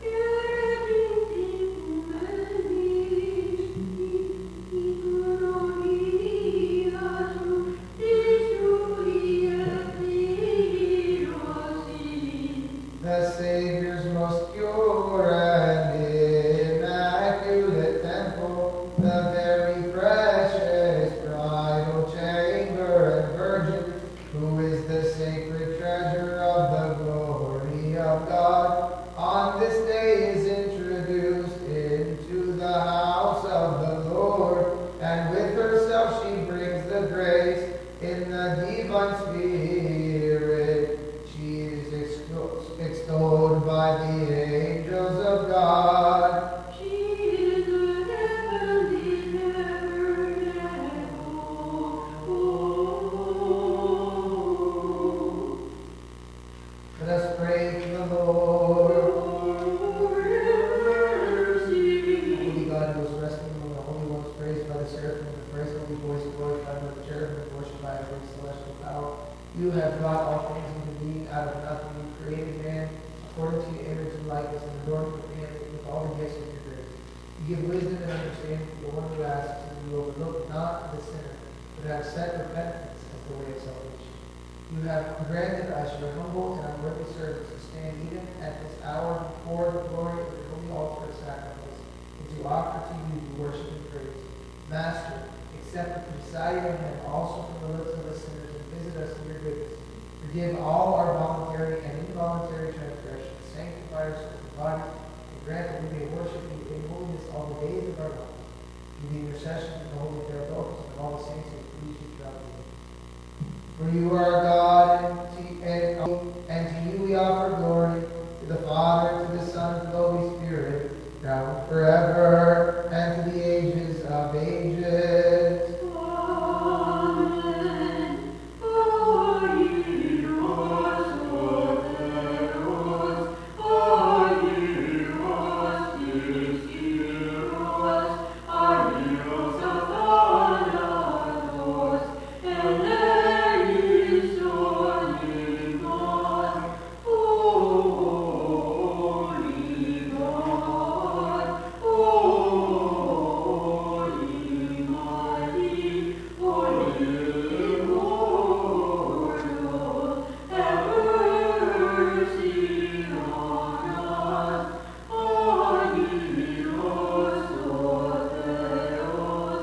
The Savior's most pure and immaculate temple, the very precious bridal chamber and virgin, who is the sacred treasure of the glory of God, on this day is introduced into the house of the Lord. God. Jesus, the heavenly tabernacle. Let us pray to the Lord. Lord, have mercy. Holy God, who is resting among the holy ones, praised by the seraphim, and praised holy voice, glorified by the cherubim, and worshipped by every celestial power. You have brought all things into being out of nothing. You created man according to your image and likeness, and adorned with him with all the gifts of your grace. You give wisdom and understanding to the one who asks, and you overlook not the sinner, but have set repentance as the way of salvation. You have granted us your humble and unworthy servants to stand even at this hour before the glory of the holy altar of sacrifice, and to offer to you the worship and praise. Master, accept the Messiah and also from the lips of the sinners, and visit us in your goodness. Forgive all our voluntary and involuntary transgressions. Sanctify us with the body, and grant that we may worship you in holiness all the days of our life. Through the intercession of the Holy Theotokos and all the saints who please you throughout the world. For you are God, and to, and, and to you we offer glory, to the Father, to the Son, and to the Holy Spirit, now and forever, and to the ages of ages. Amen. Oiros Oteros, Oiros Iskiros, Oiros Athanatos, Eleis Onimos, Holy God, Holy Mighty, Holy Immortal, have mercy on us. Oiros Oteros,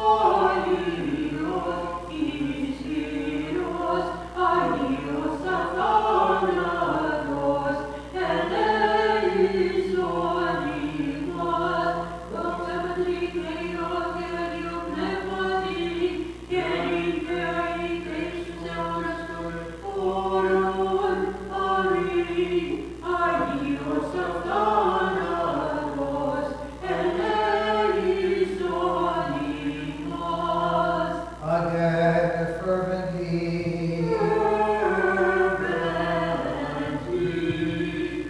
Oiros Iskiros, Oiros Athanatos, Eleis Onimos, Doxemetri Kleios, Gerium Pneumati, Geri Geri Christus Eunastur, Oron, Ari, Arios Athanatos, Eleis Onimos. Again, a fervent deed. Fervently,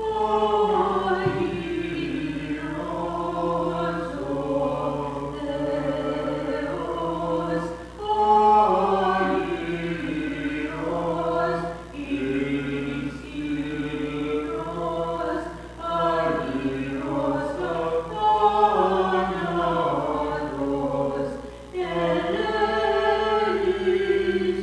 Oiros Oteros, Oiros Iskiros, Oiros Athanatos, Eleis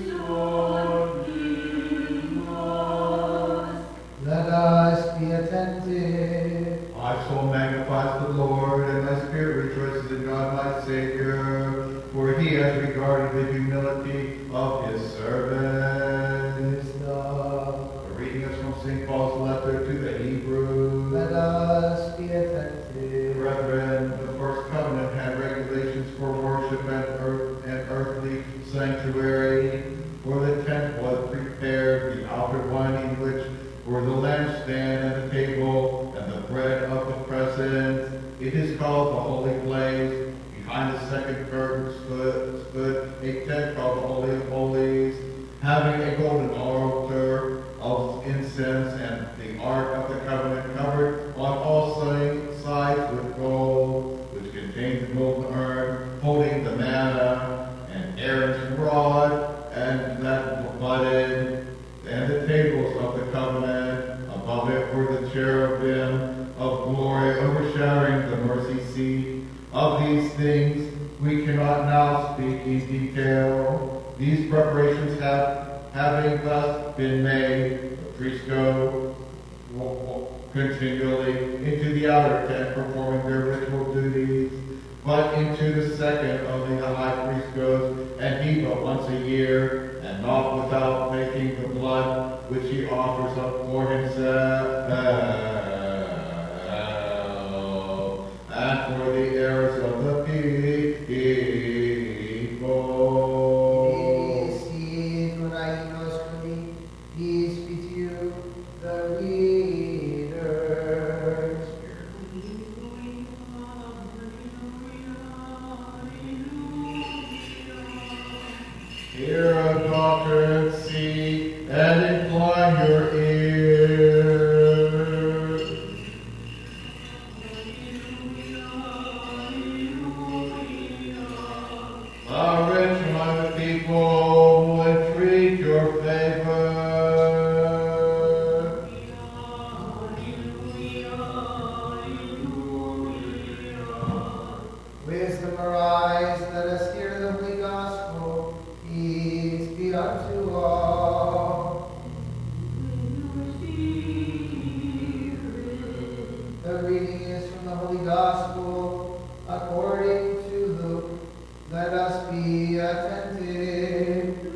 Onimos. Let us be attentive. My soul magnifies the Lord, and my spirit rejoices in God my Savior, for he has regarded the humility of his servant. Wisdom. A reading is from Saint Paul's letter to the Hebrews. Let us be attentive. Brethren, the first covenant had regulations for worship and earth and earthly sanctuary. For the tent was prepared, the outer lining which were the lampstand and the table and the bread of the presence. It is called the holy place. Behind the second curtain stood, stood a tent called the Holy of Holies, having a golden altar of incense and the ark of the covenant covered on all si- sides with gold, which contained the golden urn holding the manna and Aaron's rod and that budded, and the tables of the covenant. Above it were the cherubim of glory overshadowing the mercy seat. Of these things we cannot now speak in detail. These preparations have, having thus been made, the priests go continually into the outer tent performing their ritual duties. But into the second only the high priest goes, and he but once a year, and not without making the blood which he offers up for himself, and for the errors of the people. Peace be to you, the leaders. The reading is from the Holy Gospel according to Luke. Let us be attentive.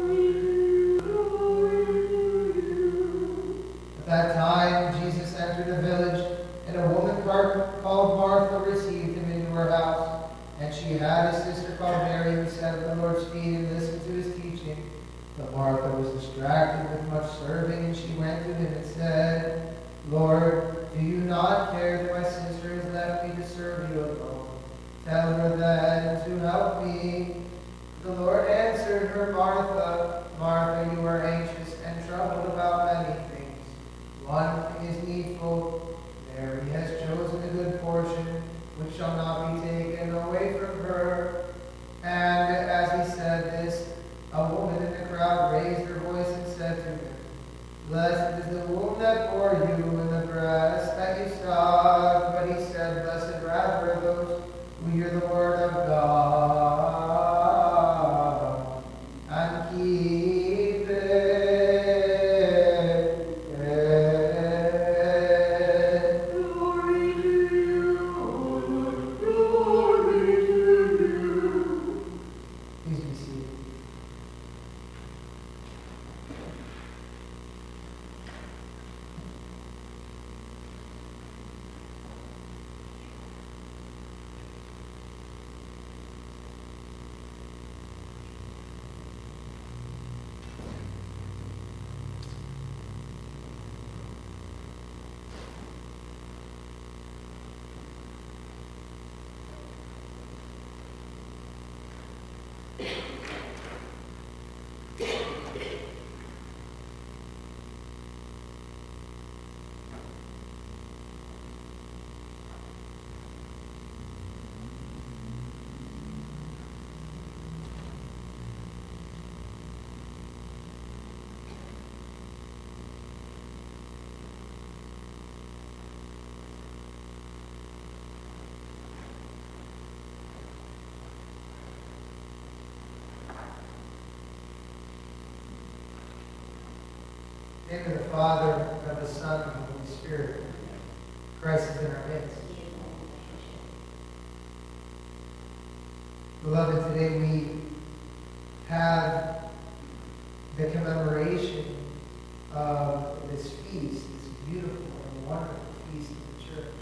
At that time, Jesus entered a village, and a woman called Martha received him into her house. And she had a sister called Mary, who sat at the Lord's feet and listened to his teaching. But Martha was distracted with much serving, and she went to him and said, Lord, do you not care that my sister has left me to serve you alone? Tell her then to help me. The Lord answered her, Martha, Martha, you are anxious and troubled about many things. One thing is needful. Mary has chosen a good portion, which shall not be taken away from her. And as he said this, a woman in the crowd raised her voice and said to him, Blessed is the womb that bore you, and the breast that you sucked. But he said, Blessed rather are those who hear the word of God and keep it. Glory to you, O Lord. Glory to you. Please be seated. In the name of the Father, and of the Son, and of the Holy Spirit. Christ is in our midst. Beloved, today we have the commemoration of this feast, this beautiful and wonderful feast of the church.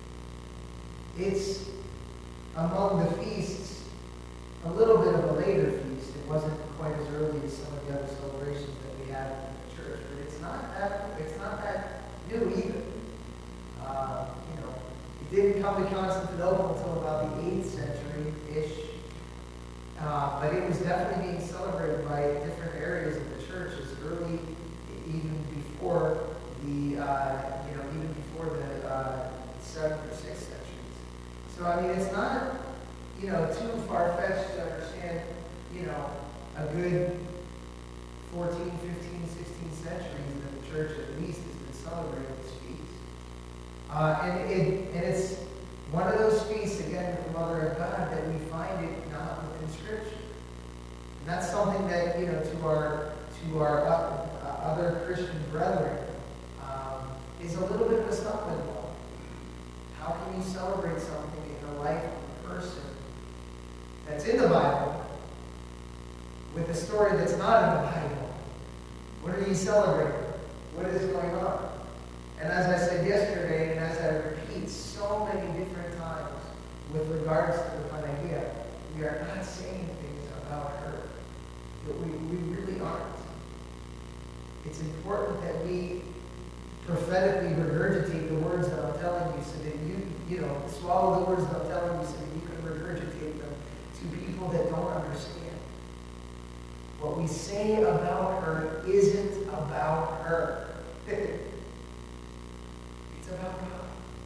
It's among the feasts a little bit of a later feast. It wasn't quite as early as some of the other celebrations that we have in the church, but it's not that it's not that new either. Uh, you know, it didn't come to Constantinople until about the eighth century-ish, uh, but it was definitely being celebrated by different areas of the church as early, even before the, uh, you know, even before the uh, seventh or sixth centuries. So I mean, it's not, you know, too far-fetched to understand, you know, a good fourteen, fifteen, sixteen centuries that the church at least has been celebrating this feast. Uh, and, it, and it's one of those feasts, again, with the Mother of God, that we find it not within Scripture. And that's something that, you know, to our, to our uh, uh, other Christian brethren, um, is a little bit of a stumbling block. How can you celebrate something in the life of a person that's in the Bible with a story that's not in the Bible? What are you celebrating? What is going on? And as I said yesterday, and as I repeat so many different times with regards to the Panagia, we are not saying things about her that we, we really aren't. It's important that we prophetically regurgitate the words that I'm telling you so that you, you know, swallow the words that I'm telling you so that you can regurgitate them to people that don't understand. What we say about her isn't about her. It's about God.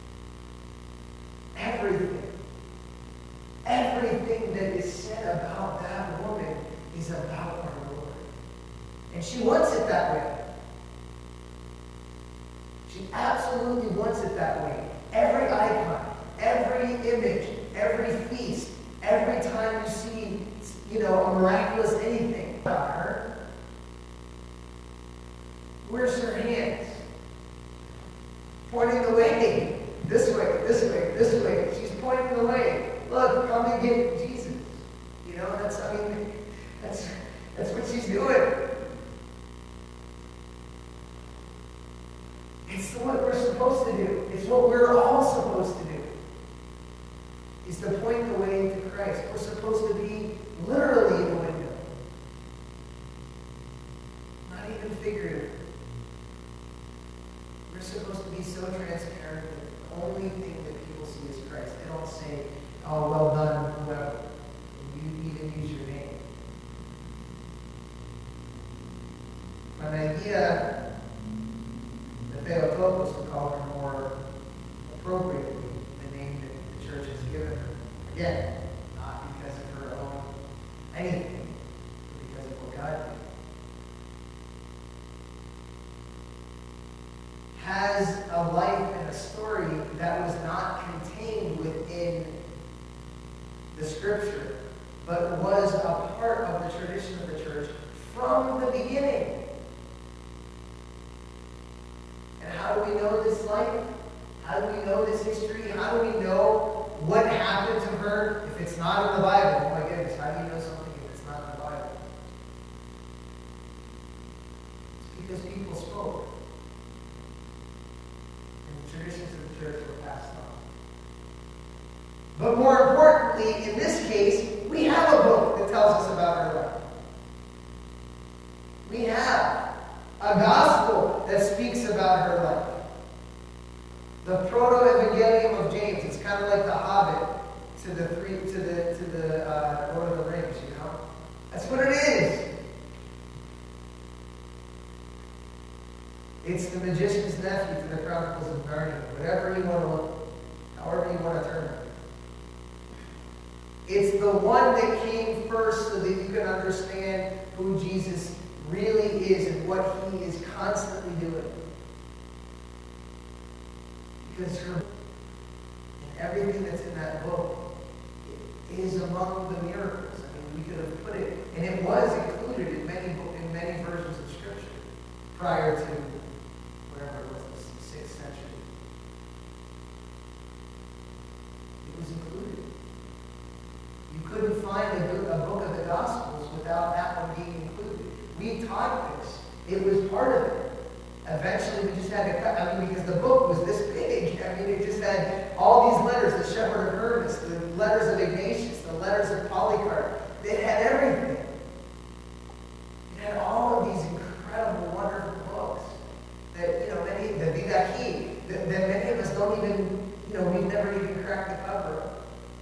Everything, everything that is said about that woman is about our Lord. And she wants it that way. She absolutely wants it that way. Every icon, every image, every feast, every time you see, you know, a miraculous anything about her, where's her hands? Pointing the way. This way, this way, this way. She's pointing the way. Look, come and get Jesus. You know, that's, I mean, that's, that's what she's doing. It's what we're supposed to do. It's what we're all supposed to do. Is to point the way to Christ. We're supposed to be literally the window. Not even figurative. We're supposed to be so transparent that the only thing that people see is Christ. They don't say, oh, well done, whoever. You even use your name. An idea that Theotokos would call her more appropriately the name that the church has given her. Again, not because of her own anything, but because of what God did. Has a life and a story that was not contained within the Scripture, but was a part of the tradition of the church from the beginning. And how do we know this life? How do we know this history? How do we know what happened to her if it's not in the Bible? Oh my goodness, how do you know something if it's not in the Bible? It's because people spoke. And the traditions of the church were passed on. But more importantly, in this case, we have a book that tells us about her life. We have a gospel that speaks about her life. The proto-evangelium of James. It's kind of like the Hobbit to the three to the to the uh, Lord of the Rings. You know, that's what it is. It's the magician's nephew to the Chronicles of Narnia. Whatever you want to look, however you want to turn it. It's the one that came first so that you can understand who Jesus really is and what he is constantly doing. Because her and everything that's in that book is among the miracles. I mean, we could have put it, and it was included in many in many versions of Scripture prior to whatever it was, the sixth century. It was included. You couldn't find a, a book of the Gospels without that one being included. We taught this. It was part of it. Eventually, we just had to cut. I mean, because the book was this big. I mean, it just had all these letters: the Shepherd of Hermas, the letters of Ignatius, the letters of Polycarp. It had everything. It had all of these incredible, wonderful books that you know, many the Didache that, that many of us don't even, you know, we've never even cracked the cover of.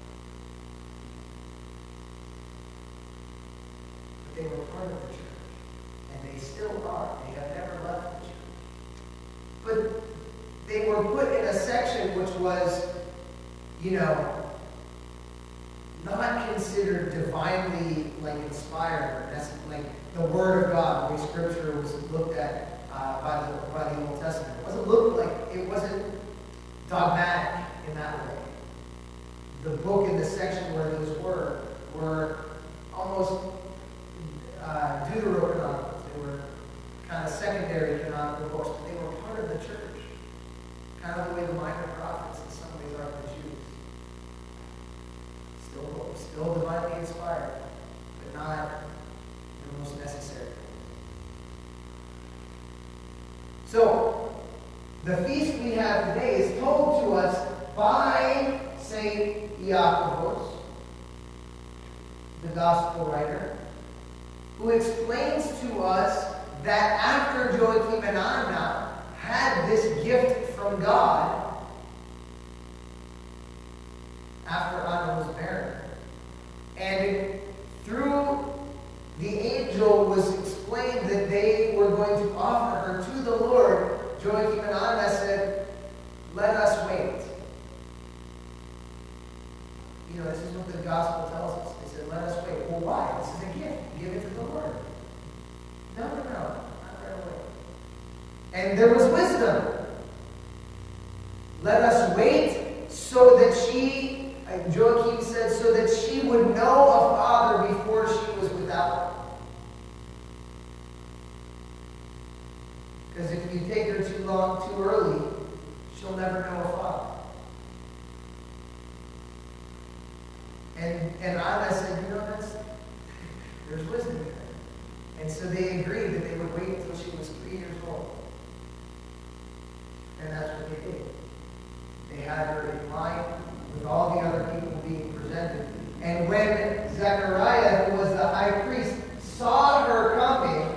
But they were part of the church. And they still are. They have never left the church. But they were put in a section which was, you know, not considered divinely like inspired. That's like the Word of God, the way Scripture was looked at uh, by the by the Old Testament. It wasn't looked like it wasn't dogmatic in that way. The book in the section where those were were almost uh, deuterocanonical. They were kind of secondary canonical books, but they were part of the church. Kind of the way the minor prophets in some ways are the Jews. Still, still divinely inspired, but not the most necessary. So, the feast we have today is told to us by Saint Iakovos, the gospel writer, who explains to us that after Joachim and Anna had this gift from God, after Anna was barren, and through the angel was explained that they were going to offer her to the Lord, Joachim and Anna said, let us wait. You know, this is what the gospel tells us. They said, let us wait. Well, why? This is a gift. Give it to the Lord. No, no, no. Not right away. And there was wisdom. Let us wait so that she, Joachim said, so that she would know of Father before she was without. Because if you take her too long, too early, she'll never know of Father. and Anna said, you know, that's, there's wisdom in that. And so they agreed that they would wait until she was three years old. And that's what they did. They had her in line with all the other people being presented. And when Zechariah, who was the high priest, saw her coming,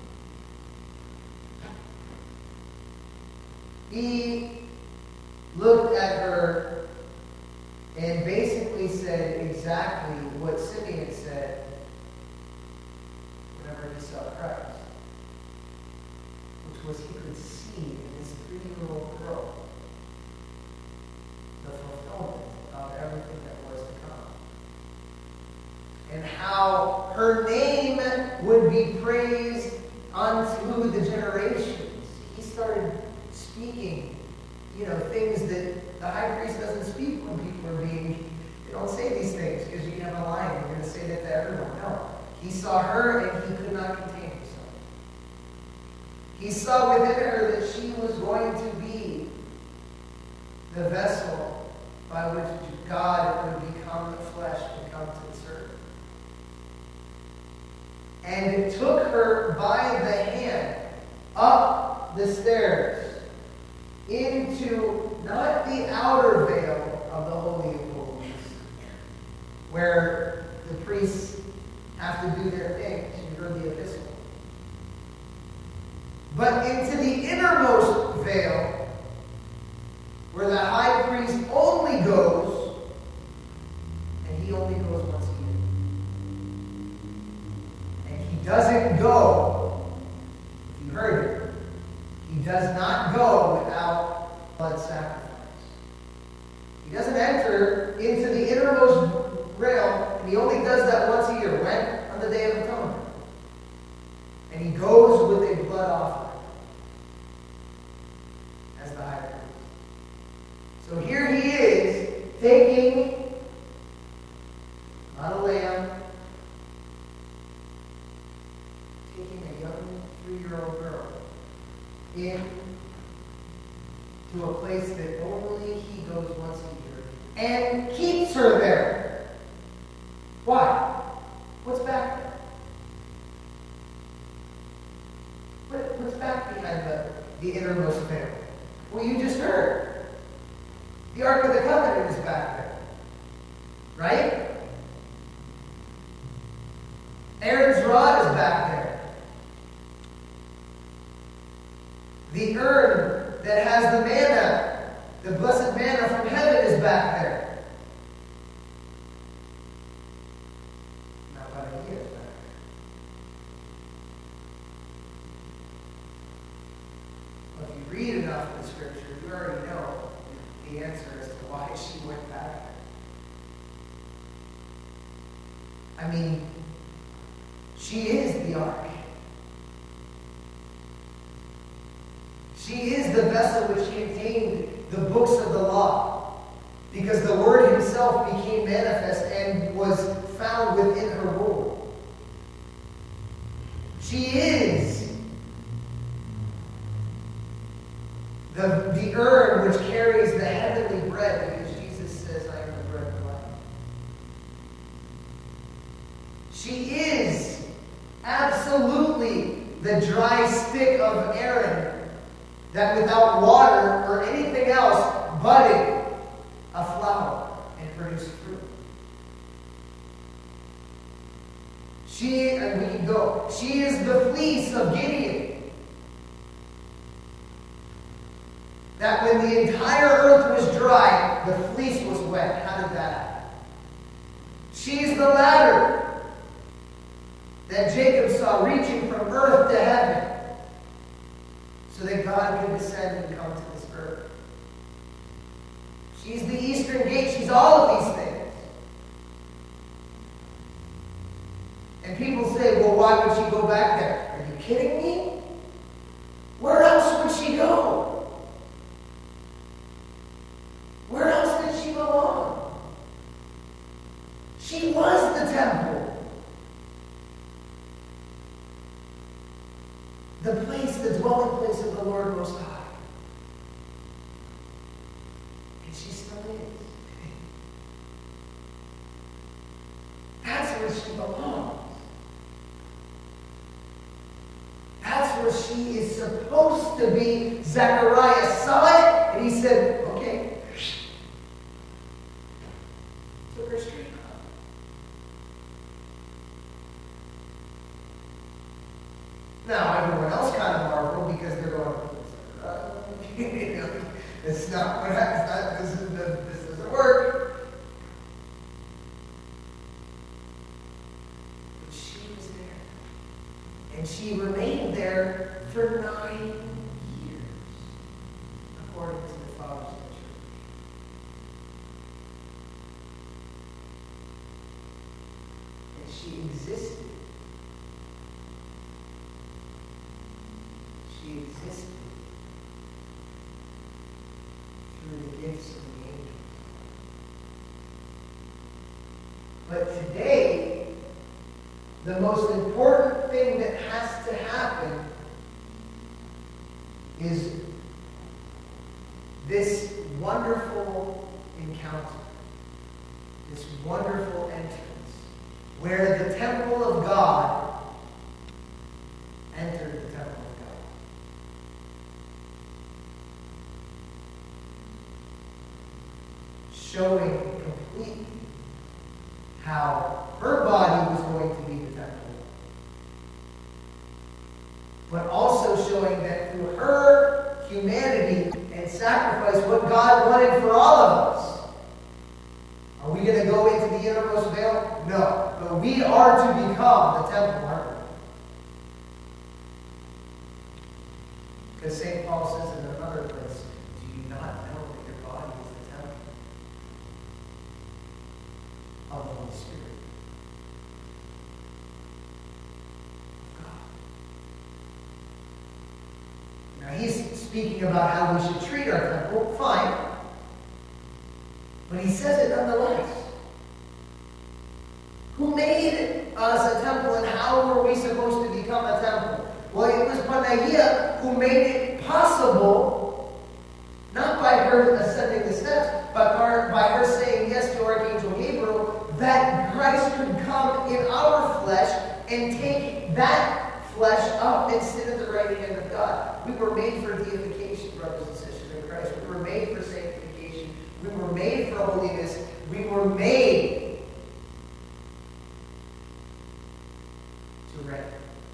he looked at her and basically said exactly what Simeon said whenever he saw Christ, which was he could see in this three-year-old girl the fulfillment of everything that was to come. And how her name would be praised unto the generations. He started speaking, you know, things that the high priest doesn't speak when people are being, they don't say these things because you have a line, you're going to say that to everyone. No. He saw her and he could not contain himself. He saw within her that she was going to be the vessel by which God would become the flesh and come to this earth. And it took her by the hand up the stairs into not the outer veil of the Holy of Holies, where the priests have to do their thing. You heard the epistle. But into the innermost veil, where the high priest only goes, and he only goes once a year. And he doesn't go, if you heard it, he does not go without blood sacrifice. He doesn't enter into the innermost realm, and he only does that once a year. When? On the Day of Atonement. And he goes with a blood offering as the high priest. So here he is, taking not a lamb, taking a young three-year-old girl in to a place that only he goes once a year and keeps her there. Why? What's back there? What, what's back behind the, the innermost veil? Well, you just heard. The Ark of the Covenant is back there. Right? Aaron's rod is back there. The urn that has the manna, the blessed manna from heaven, is back there. Not by the years back there. Well, if you read enough of the Scripture, you already know the answer as to why she went back there. I mean, she is the ark. She is the vessel which contained the books of the law, because the Word himself became manifest and was found within her womb. She is the, the urn which carries the heavenly bread, because Jesus says, I am the bread of life. She is absolutely the dry stick of Aaron that without water or anything else budded a flower and produced fruit. She, and we can go, she is the fleece of Gideon. That when the entire earth was dry, the fleece was wet. How did that happen? She is the ladder that Jacob saw reaching from earth to heaven, so that God could descend and come to this earth. She's the eastern gate. She's all of these things. And people say, well, why would she go back there? Are you kidding me? Where else would she go? Where else did she belong? She was the temple. The place, the dwelling place of the Lord Most High. And she still is. where she belongs. That's where she is supposed to be. Zechariah saw it, and he said, okay. Took her straight up. Now, everyone else kind of marveled because they're going, uh, you know, it's not what happens. This, is the, this doesn't work. But she was there. And she remained there for nine years, according to the fathers of the church. And she existed. She existed through the gifts of the angels. But today, the most important thing that has to happen is this wonderful encounter, this wonderful entrance, where the temple of God entered the temple of God. Showing completely how her body was going to be the temple, but also showing that through her humanity and sacrifice, what God wanted for all of us. Are we going to go into the innermost veil? No. But we are to become the temple, aren't we? Because Saint Paul says in another place, do you not know that your body is the temple of the Holy Spirit? Now he's speaking about how we should treat our temple, fine. But he says it nonetheless. Who made us a temple and how were we supposed to become a temple? Well, it was Panagia who made it possible, not by her ascending the steps, but by her saying yes to Archangel Gabriel, that Christ could come in our flesh and take that flesh up and sit at the right hand of God. We were made for deification, brothers and sisters in Christ. We were made for sanctification. We were made for holiness. We were made to reign.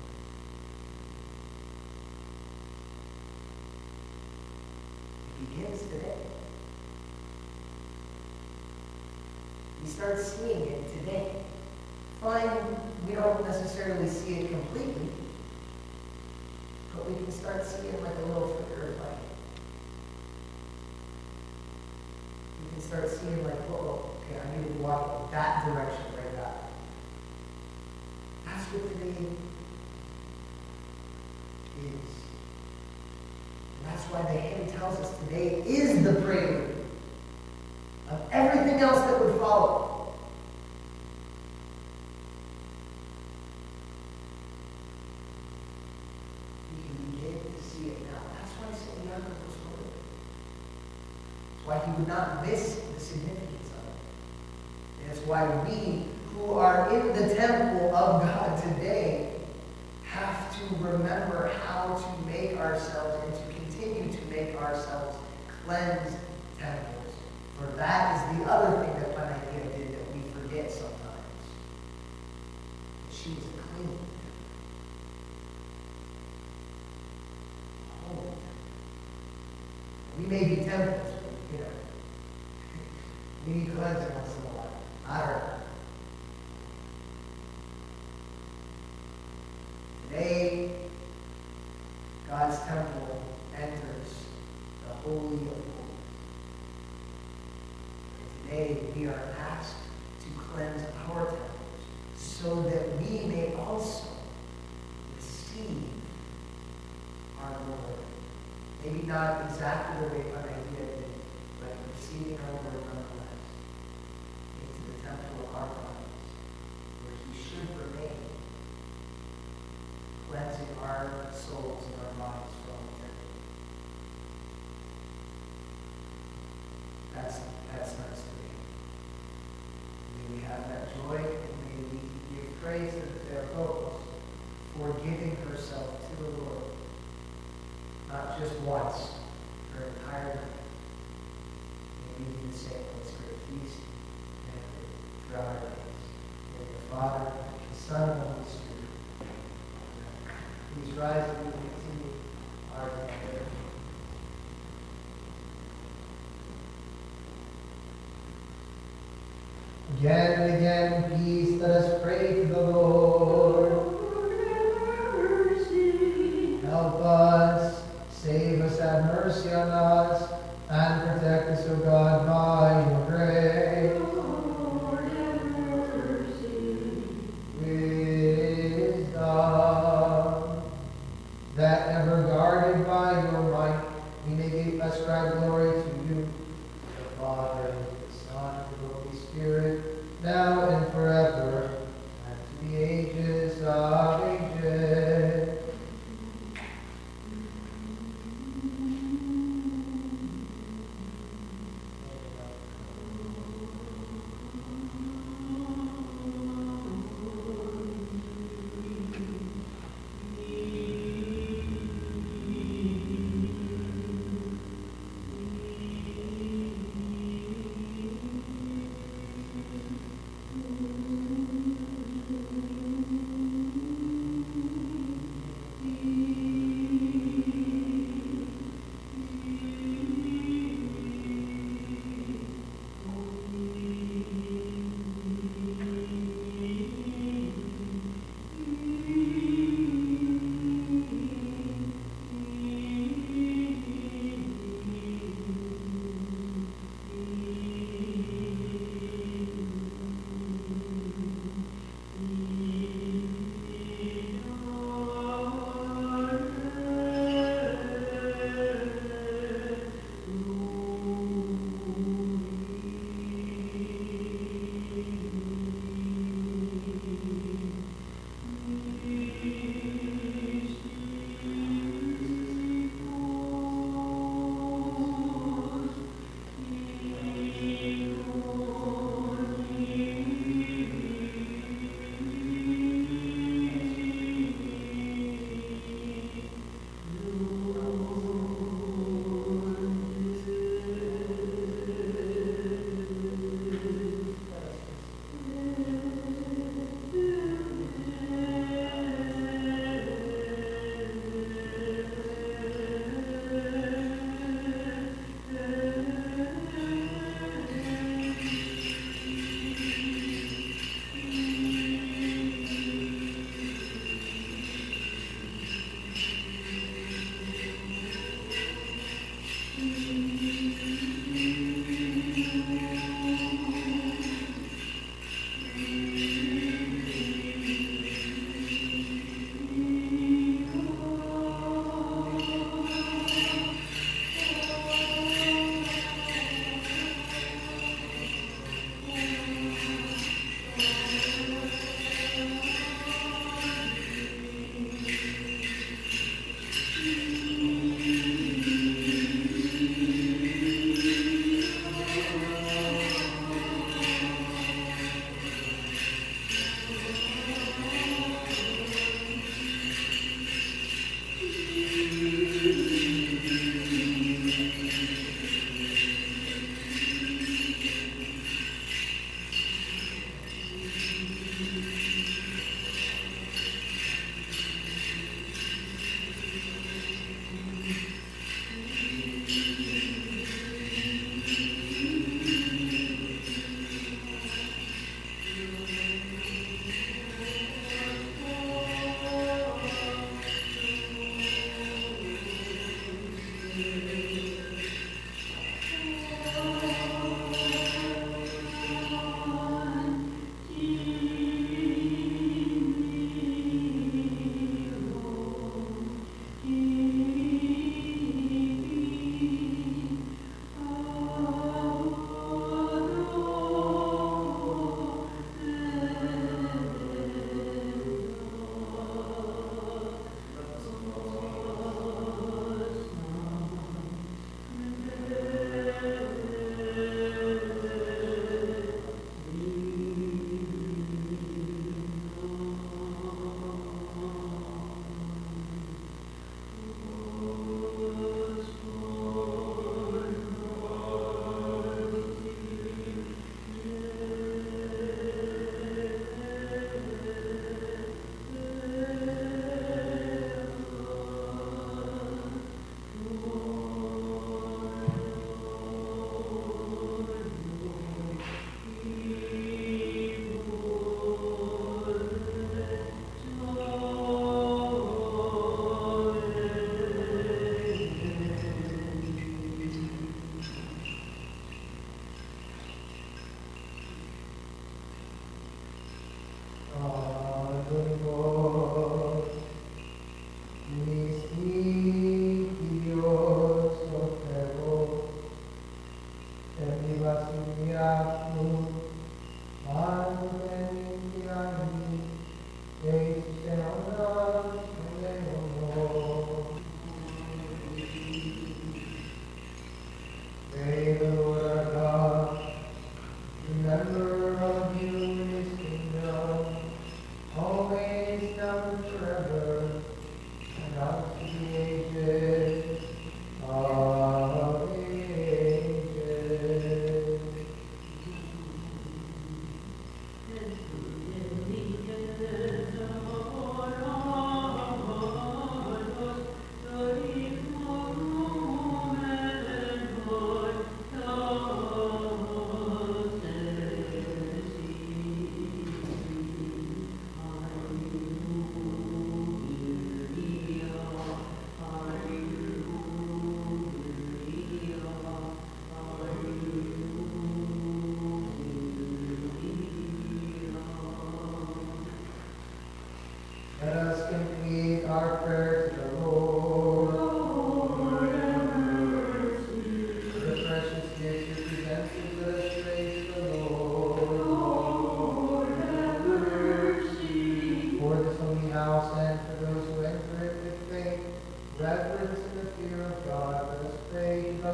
It begins today. We start seeing it today. Fine, we don't necessarily see it completely, but we can start seeing like a little flicker of light. We can start seeing like, whoa, okay, I need to walk in that direction right now. That's what today is. And that's why the hymn tells us today is the prelude of everything else that would follow. Why he would not miss the significance of it. And it's why we who are in the temple of God today have to remember how to make ourselves and to continue to make ourselves cleansed temples. For that is the other thing that Panagia did that we forget sometimes. She was a clean temple. A holy temple. We may be temples. You know, we need cleansing once in a while. I heard. Today, God's temple enters the Holy of Holies. And today, we are asked to cleanse our temples so that we may also receive our Lord. Maybe not exactly the way Panagia did, but receiving our Lord nonetheless into the temple of our bodies, where he should remain, cleansing our souls and our bodies from eternity. That's, that's nice to me. May we have that joy, and may we praise the Theotokos for giving herself to the Lord, not just once, her entire life. May we do the same on this great feast and throughout our days. In the Father, the Son, and the Holy Spirit. Please rise and we will continue our prayer. Again and again, peace, let us pray to the Lord. Help us, save us, have mercy on us, and protect us, O God, by your grace. Wisdom, that ever guarded by your might, we may ascribe glory to you, the Father, the Son, and the Holy Spirit, now and forever, and to the ages of ages. May the Lord our God remember of you in his kingdom, always now and forever, and up to the ages of ages. Let us complete our prayer to the Lord. The precious gifts you presented, let us praise the Lord. For this holy house and for those who enter it with faith, reverence, and the fear of God, let us pray to the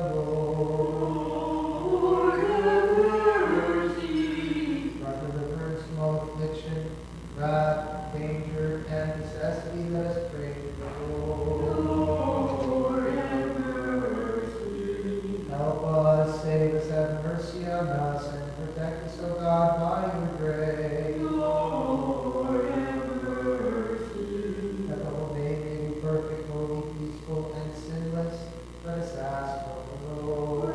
Lord. For deliverance from all affliction, wrath, danger, and necessity, let us pray to the Lord. Help us, save us, have mercy on us, and protect us, O God, by your grace. That the whole day may be perfect, holy, peaceful, and sinless, let us ask of the Lord.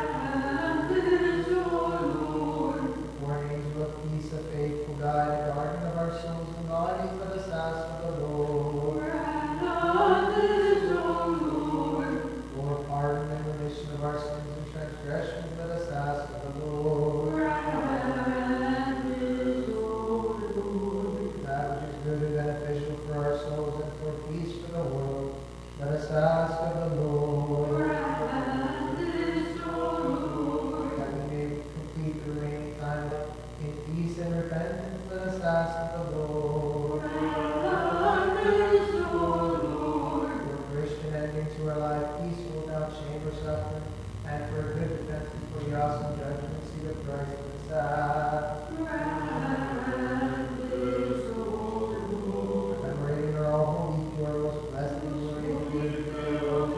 For an angel of peace, a faithful guide, a guardian of our souls and bodies, let us ask of the Lord. For pardon and remission of our sins and transgressions, let us ask of the Lord. That which is good and beneficial for our souls and for peace for the world, let us ask of the Lord. That we may complete the remaining time in peace and repentance, let us ask of the Lord. For Christian ending to our life, peaceful without shame or suffering, and for a good defense before the awesome judgment seat of Christ, let us ask. Commemorating our all holy, pure, most blessed, and glorious Virgin Mary, all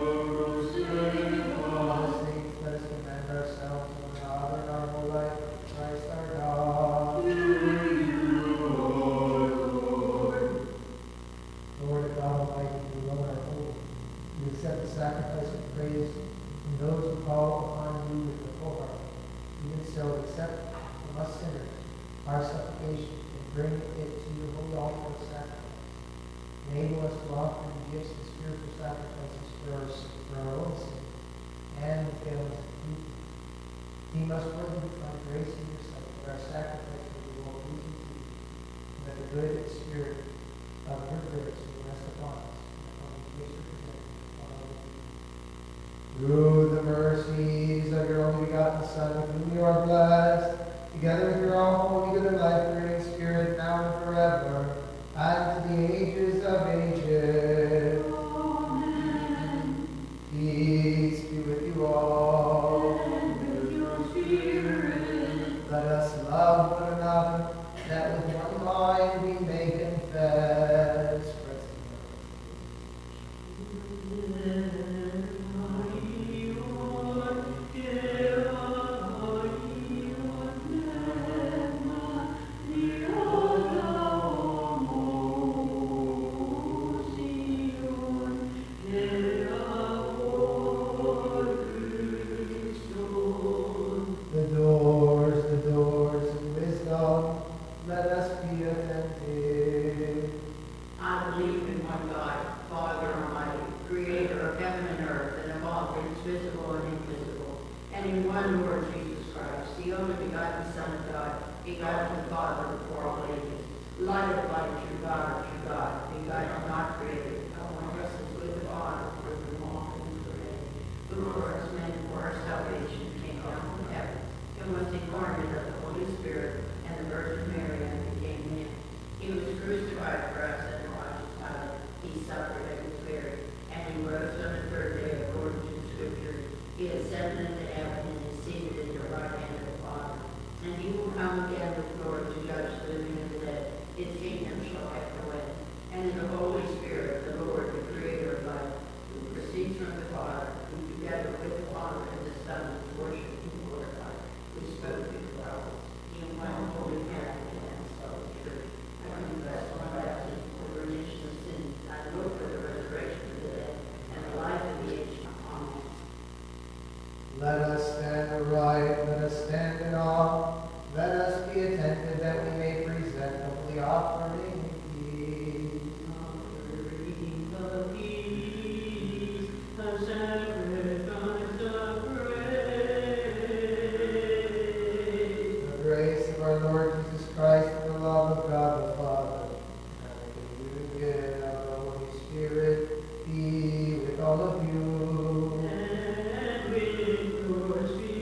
the saints, let us commend ourselves to the Father and our whole life, Christ our God. Lord God Almighty, you alone are holy. You accept the sacrifice of praise from those who call upon you with the full heart. Even so, accept from us sinners our supplication and bring it to your holy altar of sacrifice. Enable us to offer you gifts and spiritual sacrifices for our, for our own sake and the failings of people. Deem us worthy to find grace in your sight, that our sacrifice will be well pleasing to you, and that the good spirit of your grace will rest upon us, and upon the gifts you present upon all the people. Through the mercies of your only begotten Son, with whom you are blessed, together with your all holy, good, and life-giving Spirit, now and forever, and to the ages of ages. Amen. Peace be with you all. And with your spirit. Let us love one another, that with one mind we may confess. Praise the Lord. The doors, the doors of wisdom, let us be attentive. I believe in one God, Father Almighty, creator of heaven and earth, and of all things visible and invisible, and in one Lord Jesus Christ, the only begotten Son of God, begotten of the Father before all ages, light of light, true God of true God, begotten, not created, of one essence with the Father, for whom all things were made, who for us men, for our salvation, came down from heaven, was incarnate of the Holy Spirit and the Virgin Mary and became man. He was crucified for us and Pontius Pilate. He suffered and was buried, and he rose on the third day according to the Scriptures. He ascended into heaven and is seated at the right hand of the Father. And he will come again with glory to judge the living and the dead. His kingdom shall have no end. And in the Holy Spirit, the Lord, the Creator of life, who proceeds from the Father, who together with the Father and the Son is worshipped and glorified, who spoke through the prophets, in one holy Catholic and Apostolic Church. I confess my baptism for the remission of sins. I look for the resurrection of the dead and the life of the age. Amen. Let us stand aright, let us stand in awe, let us be attentive that we may present the offering of peace. Offering of peace, a sacrifice of praise. The grace of our Lord Jesus Christ and the love of God the Father, and the union of the Holy Spirit be with all of you. And with your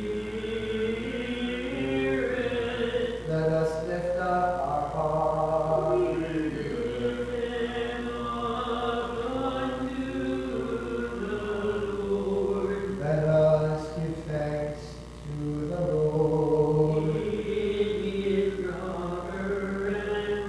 spirit, Let us lift up our hearts. we lift them up unto the Lord. Let us give thanks to the Lord. It is proper and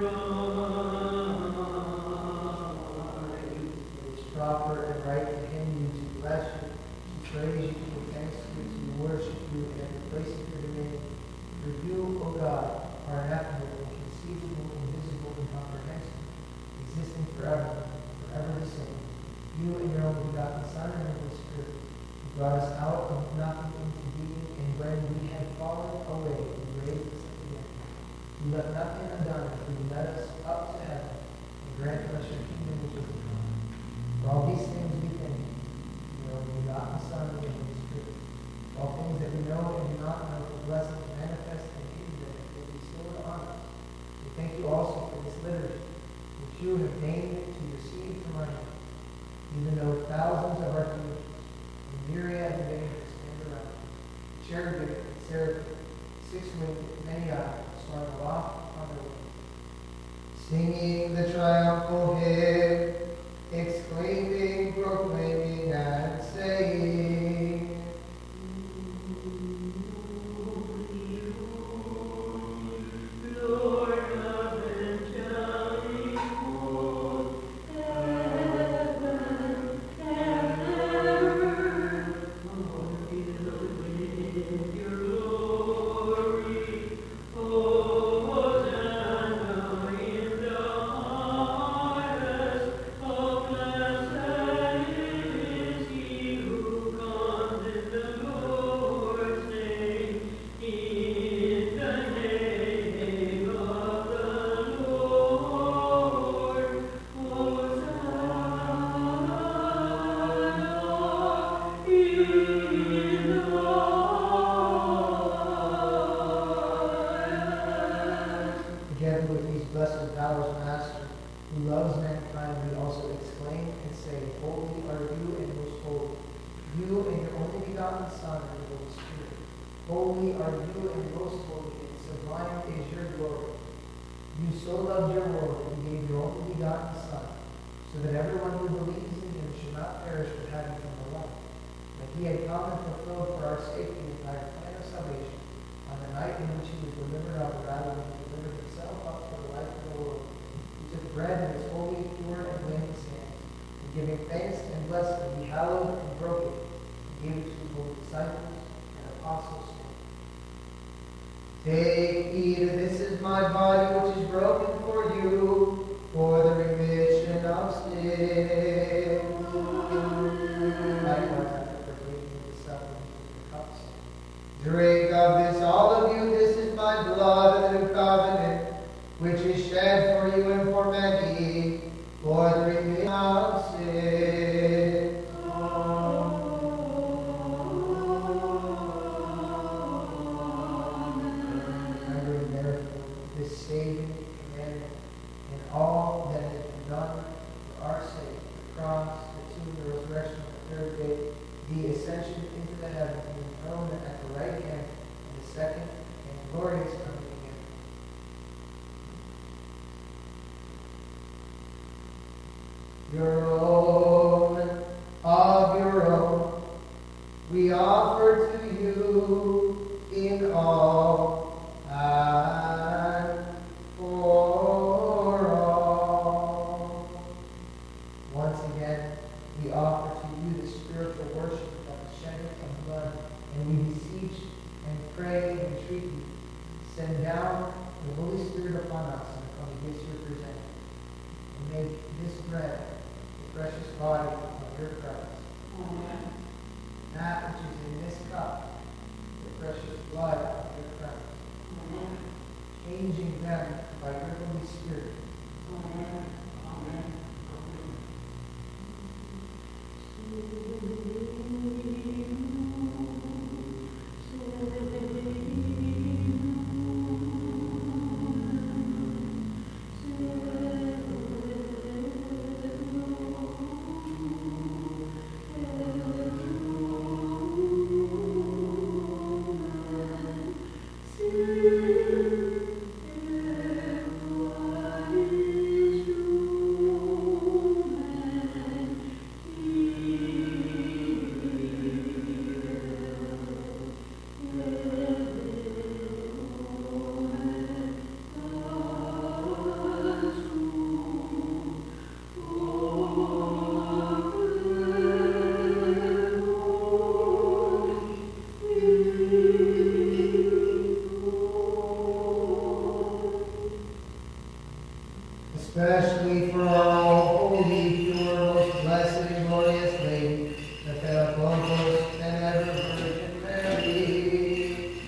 right. It is proper and right to him you, to bless you, to praise you, to give thanks to you, to worship you, and to place you your dominion. For you, O God, are ineffable, inconceivable, invisible, incomprehensible, existing forever, forever the same. You and your only begotten Son and Holy Spirit, who brought us out of nothing into being, and when we had fallen away, you raised us up again. You left nothing undone, for you led us up to heaven, and granted us your kingdom which is to come. For all these things we thank you, your only begotten Son and the Holy Spirit. All things that we know and do not know, for blessings manifest and hidden that have been bestowed on us. We thank you also for this liturgy, which you have deigned to receive from our hand, even though thousands of archangels and myriad of angels stand around you, cherubim and seraphim, six-winged with many eyes, soaring aloft on their wings, singing the triumphal hymn, exclaiming, proclaiming, and saying, Lord of angelic host, heaven and earth, all filled with your glory. Hosanna in the highest. Oh, blessed is he who comes in the Lord's name. In the name of the Lord, Hosanna in the highest. together with these blessed powers, Master, who loves mankind, we also exclaim and say, Holy are you and most holy, you and your only begotten Son and the Holy Spirit. Holy are you and most holy, and sublime is your glory. You so loved your world that you gave your only begotten Son, so that everyone who believes in him should not perish but have eternal life. That he had come and fulfilled for our sake the entire plan of salvation on the night in which he was delivered up, rather than he delivered himself up for the life of the world. He took bread in his holy, pure, and blameless hands, and giving thanks and blessed it, he hallowed and broke it, and gave it to his holy disciples and apostles. Take, eat, this is my body which is broken for you, for the remission of sin. Likewise, after partaking of the sacrament of the cup, saying, drink of this, all of you, this is my blood of the new covenant, which is shed for you and for many, for the remission of sin. Remembering therefore this saving your own, of your own, we offer to you in all and for all. Once again, we offer to you the spiritual worship of the shedding of blood, and we beseech and pray and entreat you, send down the Holy Spirit upon us and upon the gifts you present, and make this bread the precious body of your Christ. Amen. That which is in this cup, the precious blood of your Christ. Amen. Changing them by your Holy Spirit. Amen. Amen. Especially for our holy, pure, most blessed and glorious Lady, the Theotokos and ever Virgin Mary.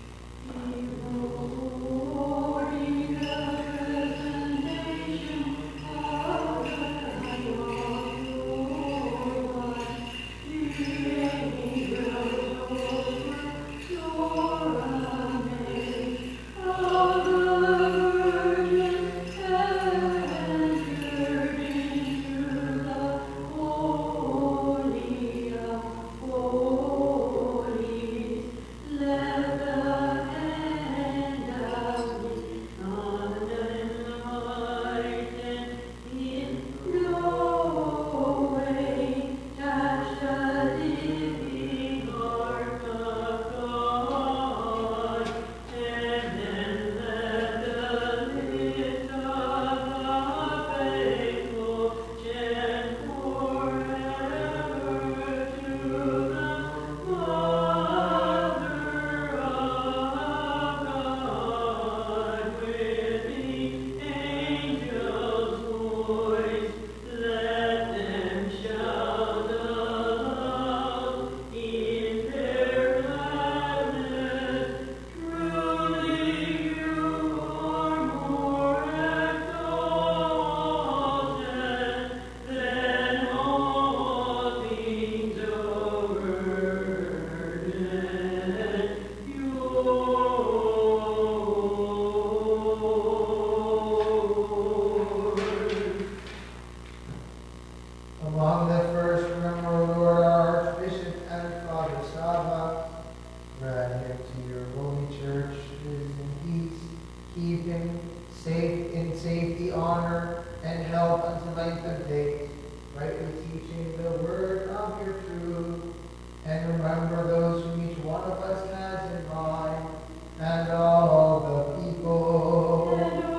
Among the first, remember, O Lord, our Archbishop and Father Sava. Grant him to your holy church is in peace. Keep him safe in safety, honor, and health unto length of days, rightly teaching the word of your truth. And remember those whom each one of us has in mind, and all the people.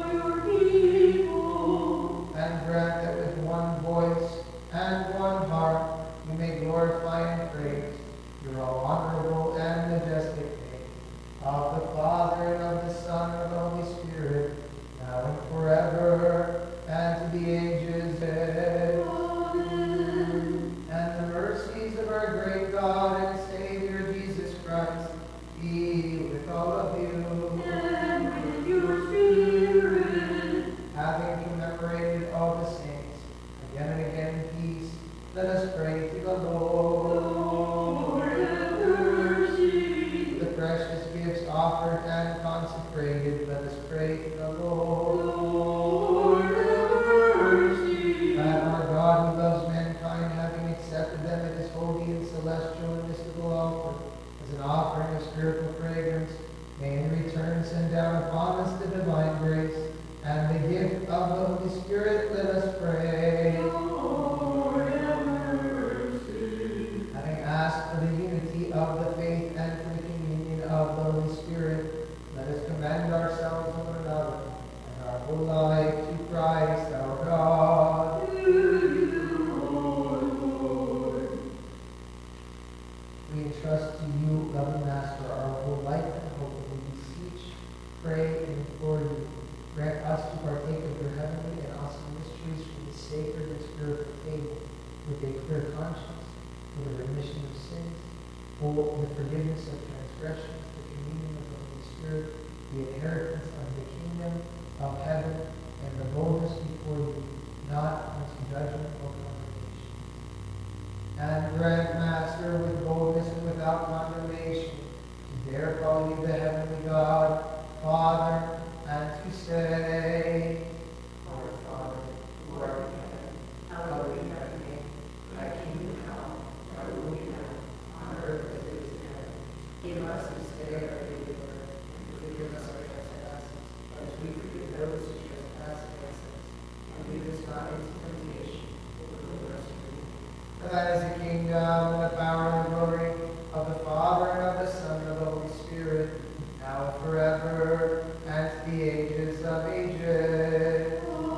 And grant that with one voice and one heart we may glorify and praise your all honorable and majestic name, of the Father, and of the Son, and of the Holy Spirit, now and forever, and to the ages end. Amen. And the mercies of our great God and Savior Jesus Christ be with all of you. And with your spirit. Having commemorated all the saints, again and again in peace, let us pray to the Lord. Lord, have mercy. The precious gifts offered and consecrated, let us pray to the Lord. Lord, have mercy. That our God, who loves mankind, having accepted them at his holy and celestial and mystical altar, as an offering of spiritual fragrance, may in return send down upon us the divine grace and the gift of the Holy Spirit. Let us pray. Lord, pray and implore you, grant us to partake of your heavenly and awesome mysteries for the sacred and spiritual table, with a clear conscience, for the remission of sins, for the forgiveness of transgressions, the communion of the Holy Spirit, the inheritance of the kingdom of heaven, and the boldness before you, not unto judgment or condemnation. And grant, Master, with boldness and without condemnation, to dare call you the heavenly God, Father, and to say, Our Father, who art in heaven, hallowed be thy name. Thy kingdom come, thy will be done, on earth as it is in heaven. Give us this day our daily bread, and forgive us our trespasses, as we forgive those who trespass against us. And lead us not into temptation, but deliver us from evil. For that is the kingdom, and the power, and the glory of the Father, and of the Son, and of the Holy Spirit, now and forever, and to the ages of ages.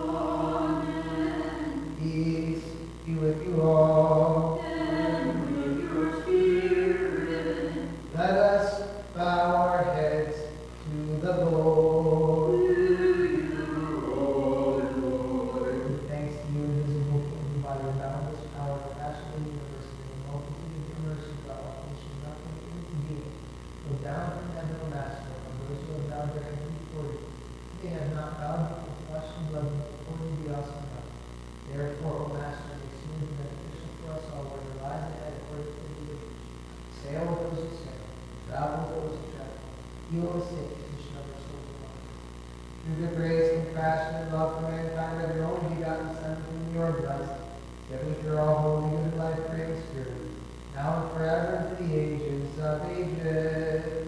Amen. Peace be with you all. And with your spirit. Let us bow our heads to the Lord. To you, O Lord. Give thanks to you, invisible King, who by your boundless power fashioned the universe, and the multitude of your mercy brought all nations nothing into being. Go down from heaven, O Master, on those who have bowed their heads before you. They have not bowed before flesh and blood, but before you, the awesome God. Therefore, O Master, make smooth and beneficial for us all where your lives ahead according to the age. Sail with those who sail, travel with those who travel, heal the sick, physician of our souls alive. Through the grace, compassion, and love for mankind of your only begotten Son, whom you are blessed, together with your all holy, good, life-giving Spirit, now and forever, to the ages of ages.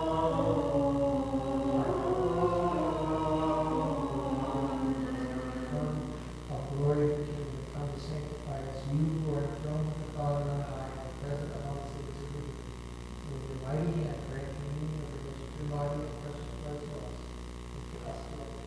Of glory of the kingdom, come to sanctify us, you who are enthroned with the Father on high, and present on all the cities of the earth. With your mighty hand, grant communion of the mystery body and precious blood to us, and to us alone.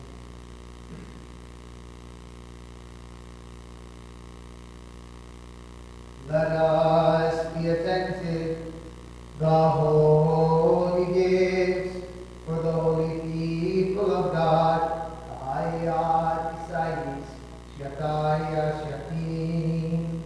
Let us be attentive. The holy gifts for the holy people of God. Ayat Isais, Shataya Shatim.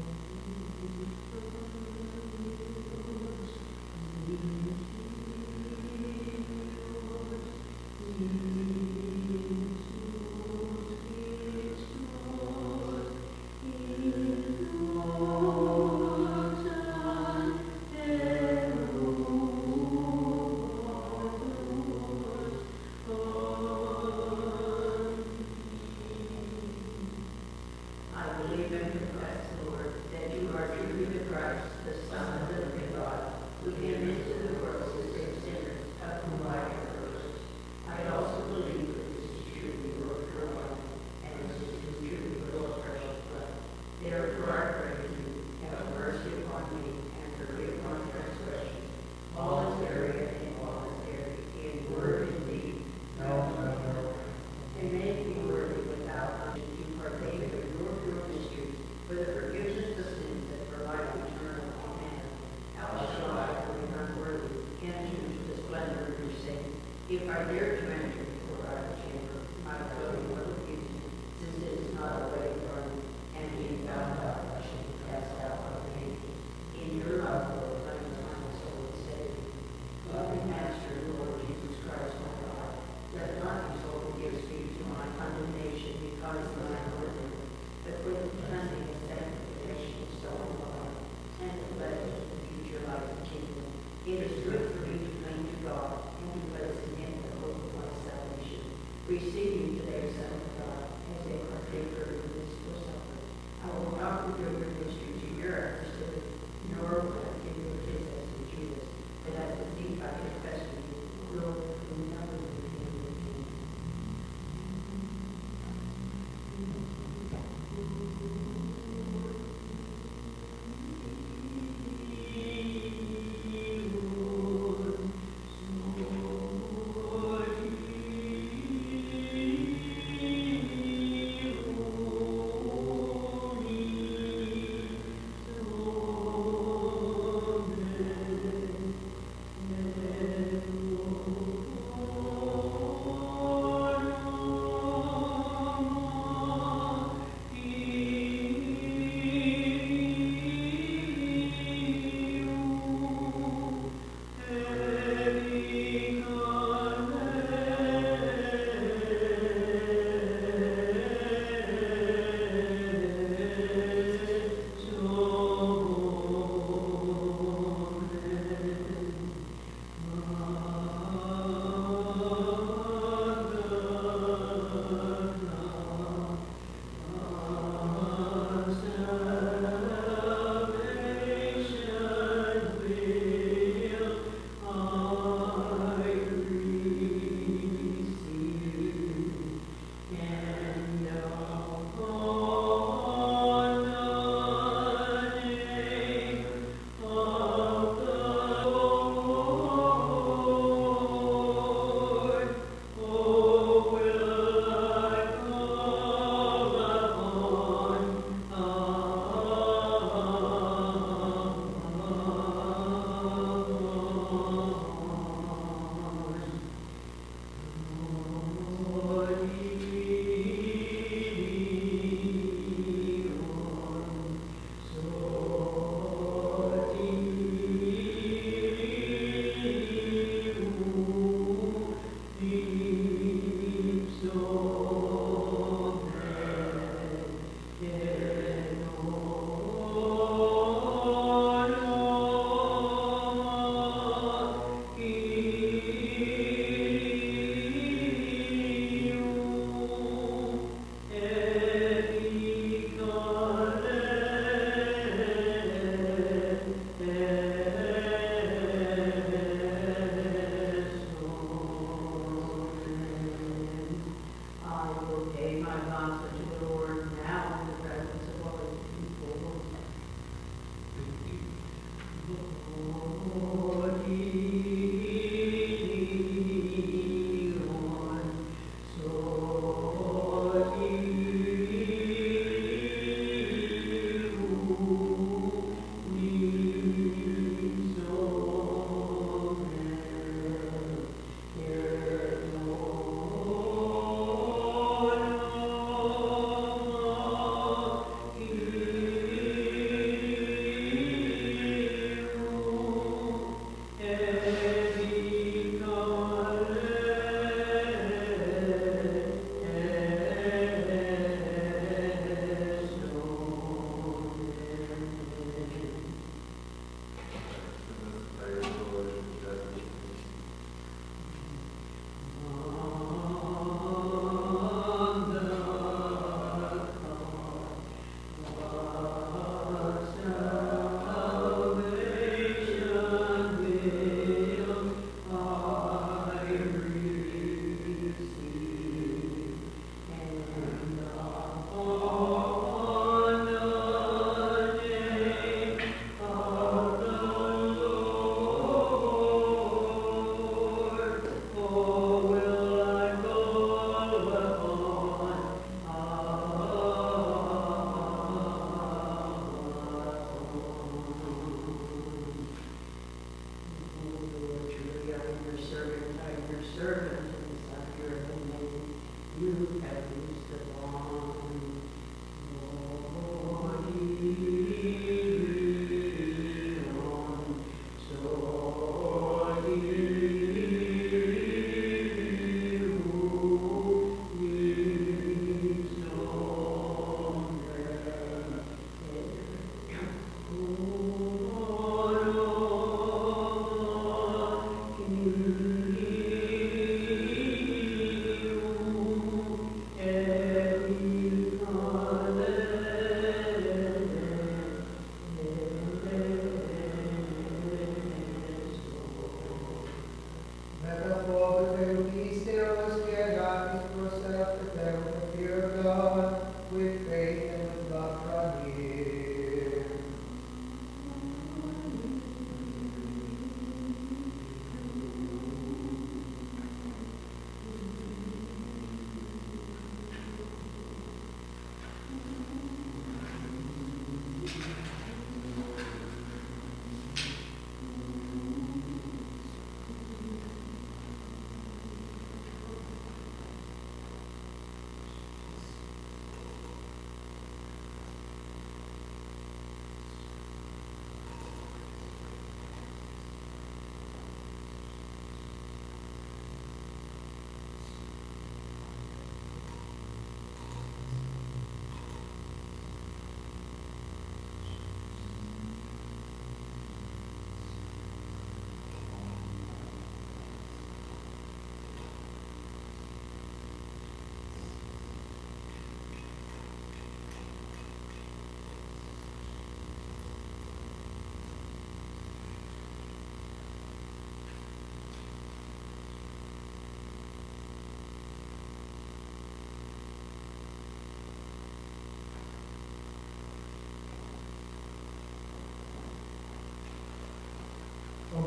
I believe and confess, Lord, that you are truly the Christ, the Son of the living God, who came into the world to save sinners, of whom I am first. I also believe that this is truly your pure life, and this is truly your precious blood. Therefore I pray to you, have mercy upon me, and forgive my transgressions, voluntary and involuntary, in word and deed, known and unknown, and make me worthy without unction to partake of your pure mysteries, for the forgiveness of sins and for life eternal. Amen. How shall I, who am unworthy, enter into the splendor of your saints? If I dare to enter before thy chamber, my clothing will refuse me, since it is not already burned, and being found out, I shall be cast out of the angels. In your love, Lord, let me find my soul and Savior. Loving Master, Lord Jesus Christ, my God, let not your soul give speech to my condemnation because of my worthiness, but for the cleansing and sanctification of soul and body, and the pleasure of the future life and kingdom. It is good for me to cling to God, and to place in him the hope of my salvation. Receiving today, Son of God, as a partaker of this your supper, I will not reveal your mystery to your understanding, nor will I give you a kiss as to Judas, but as the thief I confess to you, will remember the kingdom of kings. Lord,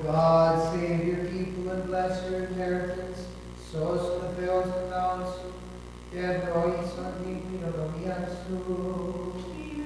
God, save your people and bless your inheritance. Sos the feos pronouns, que brois on me, no domiansu.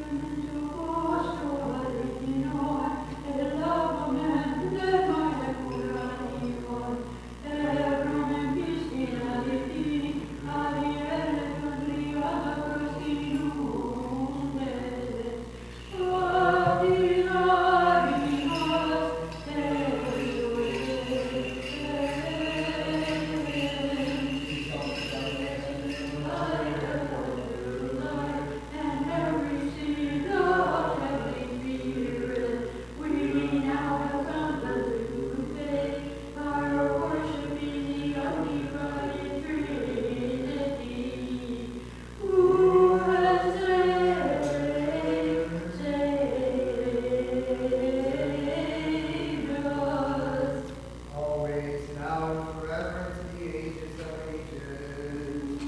Always, now, and forever, to the ages of ages.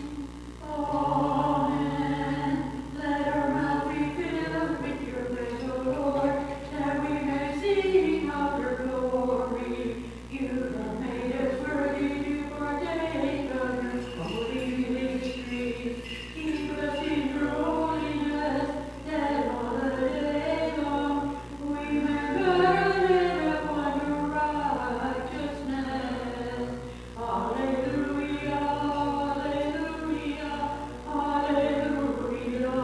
Amen. Let our mouth be filled with your praise, O Lord, that we may sing of your glory. You have made us worthy to partake of your holy mysteries. Keep us in your holiness, that all the day long we may meditate upon your righteousness. Hallelujah, hallelujah, hallelujah.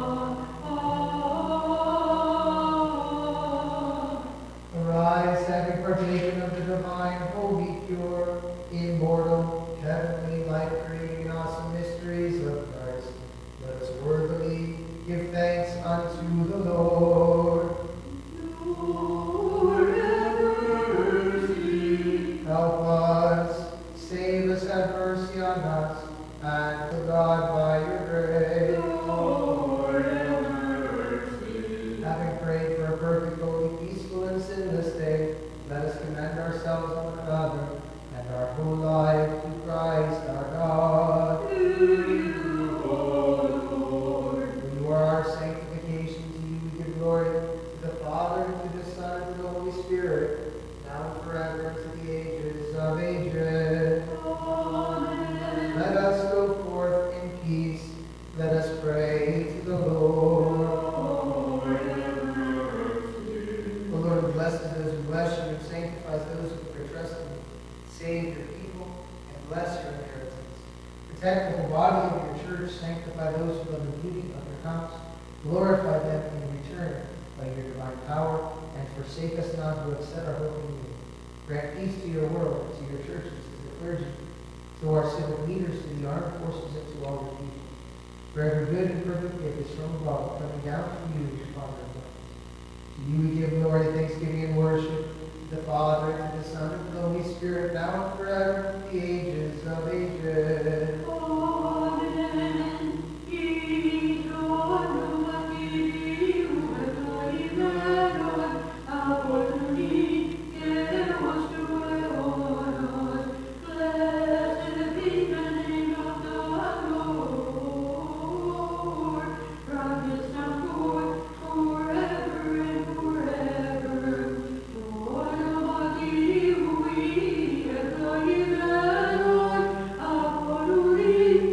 Arise, having partaken of the divine, holy, pure, immortal, heavenly, life-creating, and awesome mysteries of Christ. Let us worthily give thanks unto the Lord. Lord, have mercy. Help us, save us, have mercy on us, and to God by your grace. Lord, have mercy. Having prayed for a perfect, holy, peaceful, and sinless day, let us commend ourselves to one another and our whole life to Christ our God. To you, O Lord. For you are our sanctification. To you we give glory, to the Father, and to the Son, and to the Holy Spirit, now and forever, and to the ages of ages. Amen. Let us go forth in peace. Let us pray to the Lord. Lord, have mercy. The Lord blesses those who bless you and sanctifies those who put their trust in you. Save your people and bless your inheritance. Protect the whole body of your church. Sanctify those who love the beauty of your house. Glorify them in return by your divine power, and forsake us not who have set our hope in you. Grant peace to your world, to your churches, to the clergy, to our civic leaders, to the armed forces, and to all your people. For every good and perfect gift is from above, coming down from you, Father of lights. To you we give glory, thanksgiving, and worship, to the Father, and to the Son, and to the Holy Spirit, now and forever, to the ages of ages. Amen. Ye Lord, Makidiu, Elohim, Apoloni, Eros Tueonos, blessed be the name of the Lord, from his time forth, forever and forever. Lord, Makidiu, Elohim, Apoloni,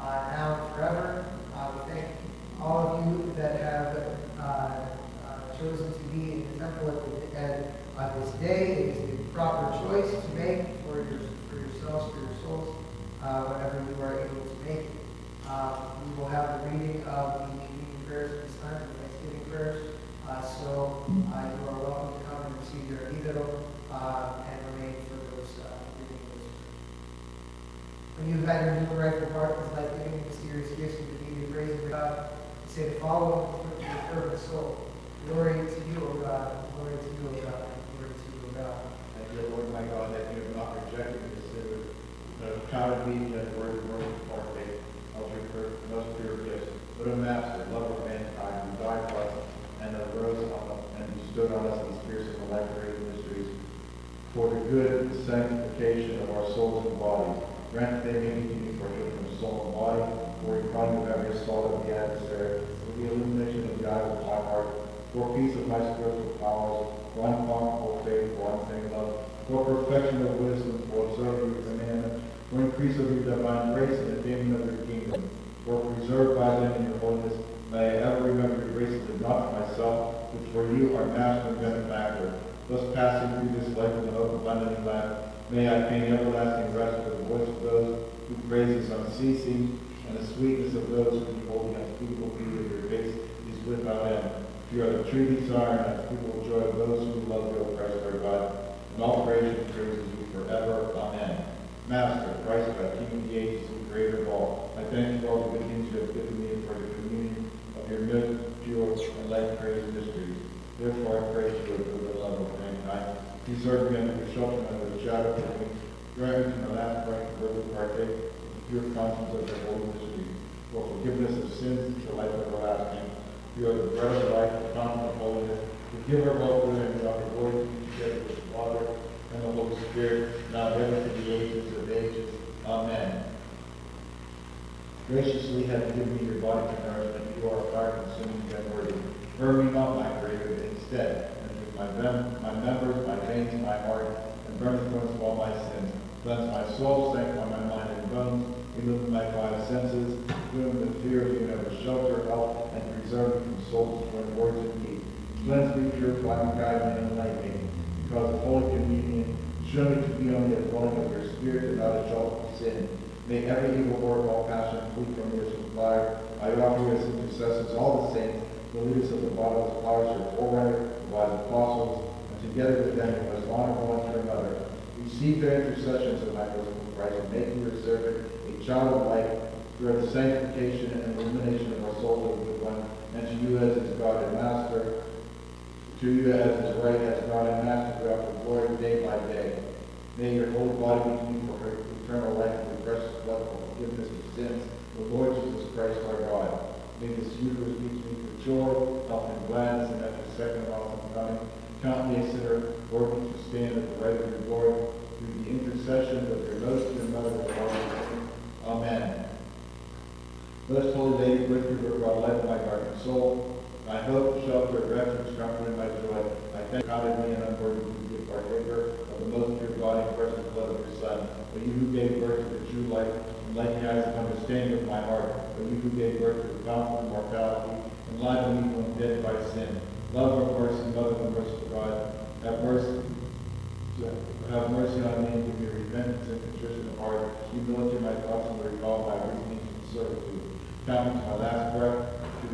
uh, now and forever. Uh, we thank all of you that have uh, uh, chosen to be in the temple at, the, at uh, this day. It is the proper choice to make for, your, for yourselves, for your souls, uh, whenever you are able to make it. Uh, we will have the reading of the communion prayers at this time, the Thanksgiving prayers. Uh, so uh, you are welcome to come and receive your libero uh, and remain for those uh, reading of those. When you've had your new rightful part in life, giving mysterious gifts and immediate praise of God, you say the following with your fervent soul. Glory to you, O God. Glory to you, O God. Glory to you, O God. Thank you, Lord my God, that you have not rejected this sinner, but have counted me as worthy worthy to partake of your pure, most pure gifts. But a master, lover of mankind, who died for us and arose on us, and who stood on us in the spirits of the life-creating mysteries, for the good and sanctification of our souls and bodies. Grant that they may continue for him from soul and body, for refunding of every assault of the adversary, for the illumination of the eyes of my heart, for peace of my spiritual powers, for unconquerable faith, for unfeigned love, for perfection of wisdom, for observing your commandments, for increase of your divine grace and attainment of your kingdom, for preserved by them in your holiness. May I ever remember your graces, and not for myself, but for you, our master and benefactor. Thus passing through this life in the hope of unending life, may I gain everlasting rest with the voice of those who praise us unceasing, and the sweetness of those who behold the unspeakable beauty of your face is without end. You are the true desire and unspeakable joy of those who love you, O Christ our God, and all creation praises you forever. Amen. Master, Christ, our King of the ages and Creator of all, I thank you for all the good things you have given me and for the communion of your most pure and life-creating mysteries. Therefore I praise you for the love of mankind. Preserve me under the shelter and under the shadow of your wings. Grant me to my last breath to worthy partake of the pure conscience of your holy mysteries. For forgiveness of sins and for life everlasting. You are the bread of life, the fountain of holiness, the giver of all good, and of the glory to be together with the Father and the Holy Spirit, now and ever to the ages of ages. Amen. Graciously have you given me your body for nourishment. You are a fire-consuming and worthy. Burn me not, my Creator, but instead, and with my, mem- my members, my veins, my heart, and burn the thorns of all my sins. Cleanse my soul, sanctify my mind and bones, illumine my five senses, fill with fear of you, never shelter, help, and preserve me from souls when words of need. Cleanse me, purify me, guide me, and enlighten me. Because of Holy Communion, show me to be only a dwelling of your Spirit and not a shelter of sin. May every evil work, all passion, flee from your fire. I offer you as intercessors all the saints, the leaders of the body of the flowers, your forerunner, the wise apostles, and together with them, your most honorable and pure mother. Receive their intercessions, O my merciful Christ, and make me your servant, a child of light, through the sanctification and illumination of our souls, O good one, and to you as his God and Master, to you as his right as God and Master throughout the glory day by day. May your holy body be used for her eternal life and the precious blood for forgiveness of sins, the Lord Jesus Christ our God. May this Eucharist teach me for joy, health, and gladness, and at the second awesome coming, count me a sinner, worthy to stand at the right of your glory, through the intercession of your most dear mother, the Lord. Amen. Most Holy Lady, with you, Lord God, light of my darkened soul, my hope, shelter, refuge, comfort, and my joy, I thank God in me and unworthy to be a partaker of the most pure body and precious blood of your Son. But you who gave birth to the true light, and light the eyes of understanding of my heart. But you who gave birth to the fountain of mortality, and light on me when dead by sin. Love of mercy, mother of merciful God, have mercy. Have mercy on me and give me repentance and contrition of heart, humility in my thoughts, and recall my reasoning and servitude. Count me to my last breath to,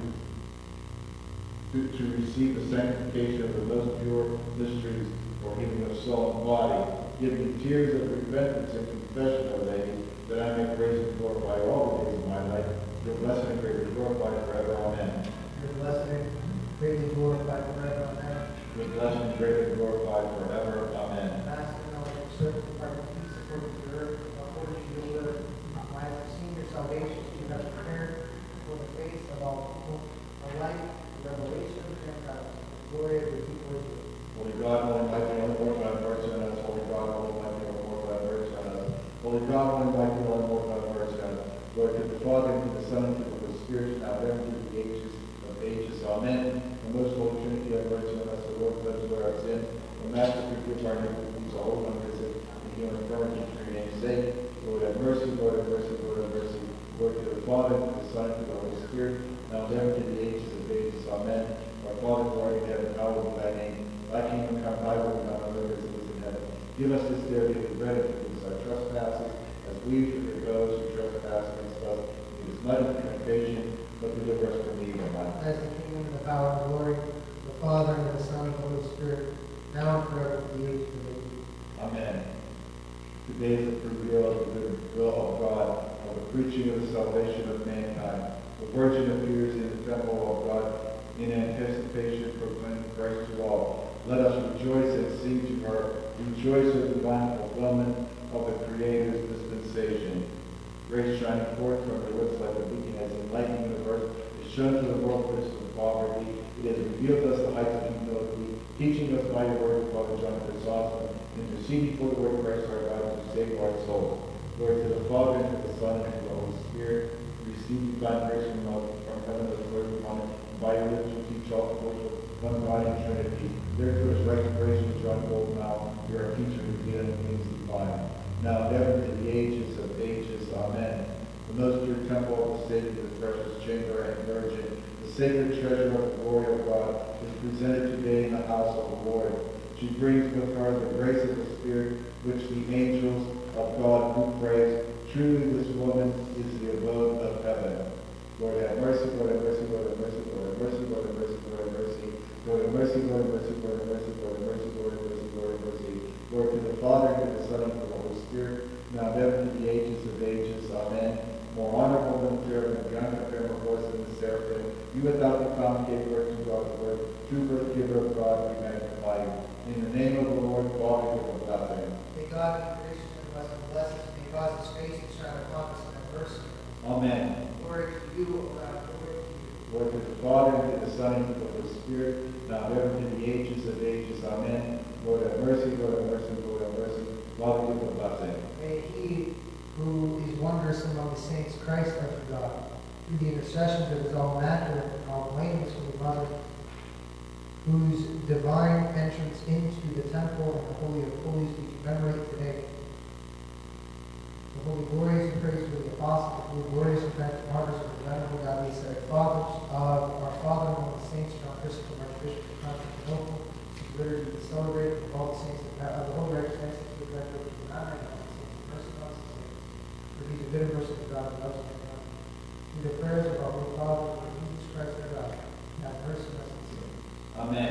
to, to receive the sanctification of the most pure mysteries for healing of soul and body. Give me tears of repentance and confession, O Lady, that I may praise and glorify all the days of my life. Your blessed and greatly glorified forever. Amen. Your blessed and greatly glorified forever. Amen. Your blessed and greatly glorified forever. Amen. Master, now I serve the part of peace according to your earth, according to your will. I have seen your salvation, you have prepared for the face of all people, a light, revelation of Gentiles, glory of the people of you. Holy God, holy mighty, holy Lord, have mercy on us. Holy God, holy mighty, holy Lord, have mercy on us. Holy God, holy mighty, holy Lord, have mercy on us. Lord, to the Father, and to the Son, and to the Holy Spirit, now and ever to the ages of ages. Amen. The most holy Trinity, have mercy on us. The Lord, cleanse away our sins. The Master, forgive our iniquities, all one visit, and heal infirmities for your name's sake. Lord, have mercy. Lord, have mercy. Lord, have mercy. Lord, to the Father, Father, to the Son, and to the Holy Spirit, now and ever to the ages of ages. Amen. Our Father, who art in heaven, hallowed be thy name. Thy kingdom come, thy will be done on earth as it is in heaven. Give us this day our daily bread, and forgive us our trespasses, as we forgive those who trespass against us. Lead us not into temptation, but deliver us from evil. Amen. As the kingdom and the power and the glory of the Father and of the Son and the Holy Spirit, now and forever, to the ages of ages. Amen. Today is the reveal of the good will of God, of the preaching of the salvation of mankind. The Virgin appears in the temple of God in anticipation, proclaiming Christ to all. Let us rejoice and sing to her. Rejoice in the divine fulfillment of the Creator's dispensation. Grace shining forth from her lips like a beacon has enlightened the universe. It shown to the world wisdom and poverty. It has revealed us the heights of humility, teaching us by the word of Father John Chrysostom, interceding for the word of Christ our God to save our souls. Glory to the Father, and to the Son, and to the Holy Spirit. Receive divine grace from, from heaven, the Lord upon it. By your lips you teach all the worship, one God in Trinity. Therefore is right praise you, John Gold now. You are a teacher of the and things divine. Now and ever to the ages of ages. Amen. The most pure temple of the Savior, the precious chamber and virgin, the sacred treasure of the glory of God, is presented today in the house of the Lord. She brings with her the grace of the Spirit, which the angels of God do praise. Truly this woman is the abode of heaven. Lord have mercy, Lord have mercy, Lord have mercy, Lord have mercy, Lord have mercy, Lord have mercy, Lord have mercy, Lord have mercy, Lord have mercy, Lord have mercy, Lord have mercy, Lord have mercy. Lord to the Father, and to the Son, and to the Holy Spirit, now and ever to the ages of ages. Amen. More honorable than the cherubim, beyond compare more voice than the seraphim. You without the fountain gave birth to God the Word, true birth giver of God, we magnify you. In the name of the Lord, Father, give a blessing. May God be gracious and bless and bless us. May cause his face to shine upon us and have mercy. Amen. Glory to you, O God. Glory to you. Lord to the Father, and to the Son, and to the Holy Spirit, now and ever to the ages of ages. Amen. Lord have mercy, Lord have mercy, Lord have mercy. Father, give a blessing. May he who is wondrous among the saints, Christ unto God, through the intercessions of his all immaculate and all blameless Holy Mother, whose divine entrance into the temple and the Holy of Holies we commemorate today. The holy glorious and praiseworthy apostles, the holy glorious and benedict martyrs of the venerable godly ascetic fathers, of our Father among the saints, John Chrysostom, Archbishop of Constantinople, liturgy to celebrate with all the saints of the, of the whole righteous saints of the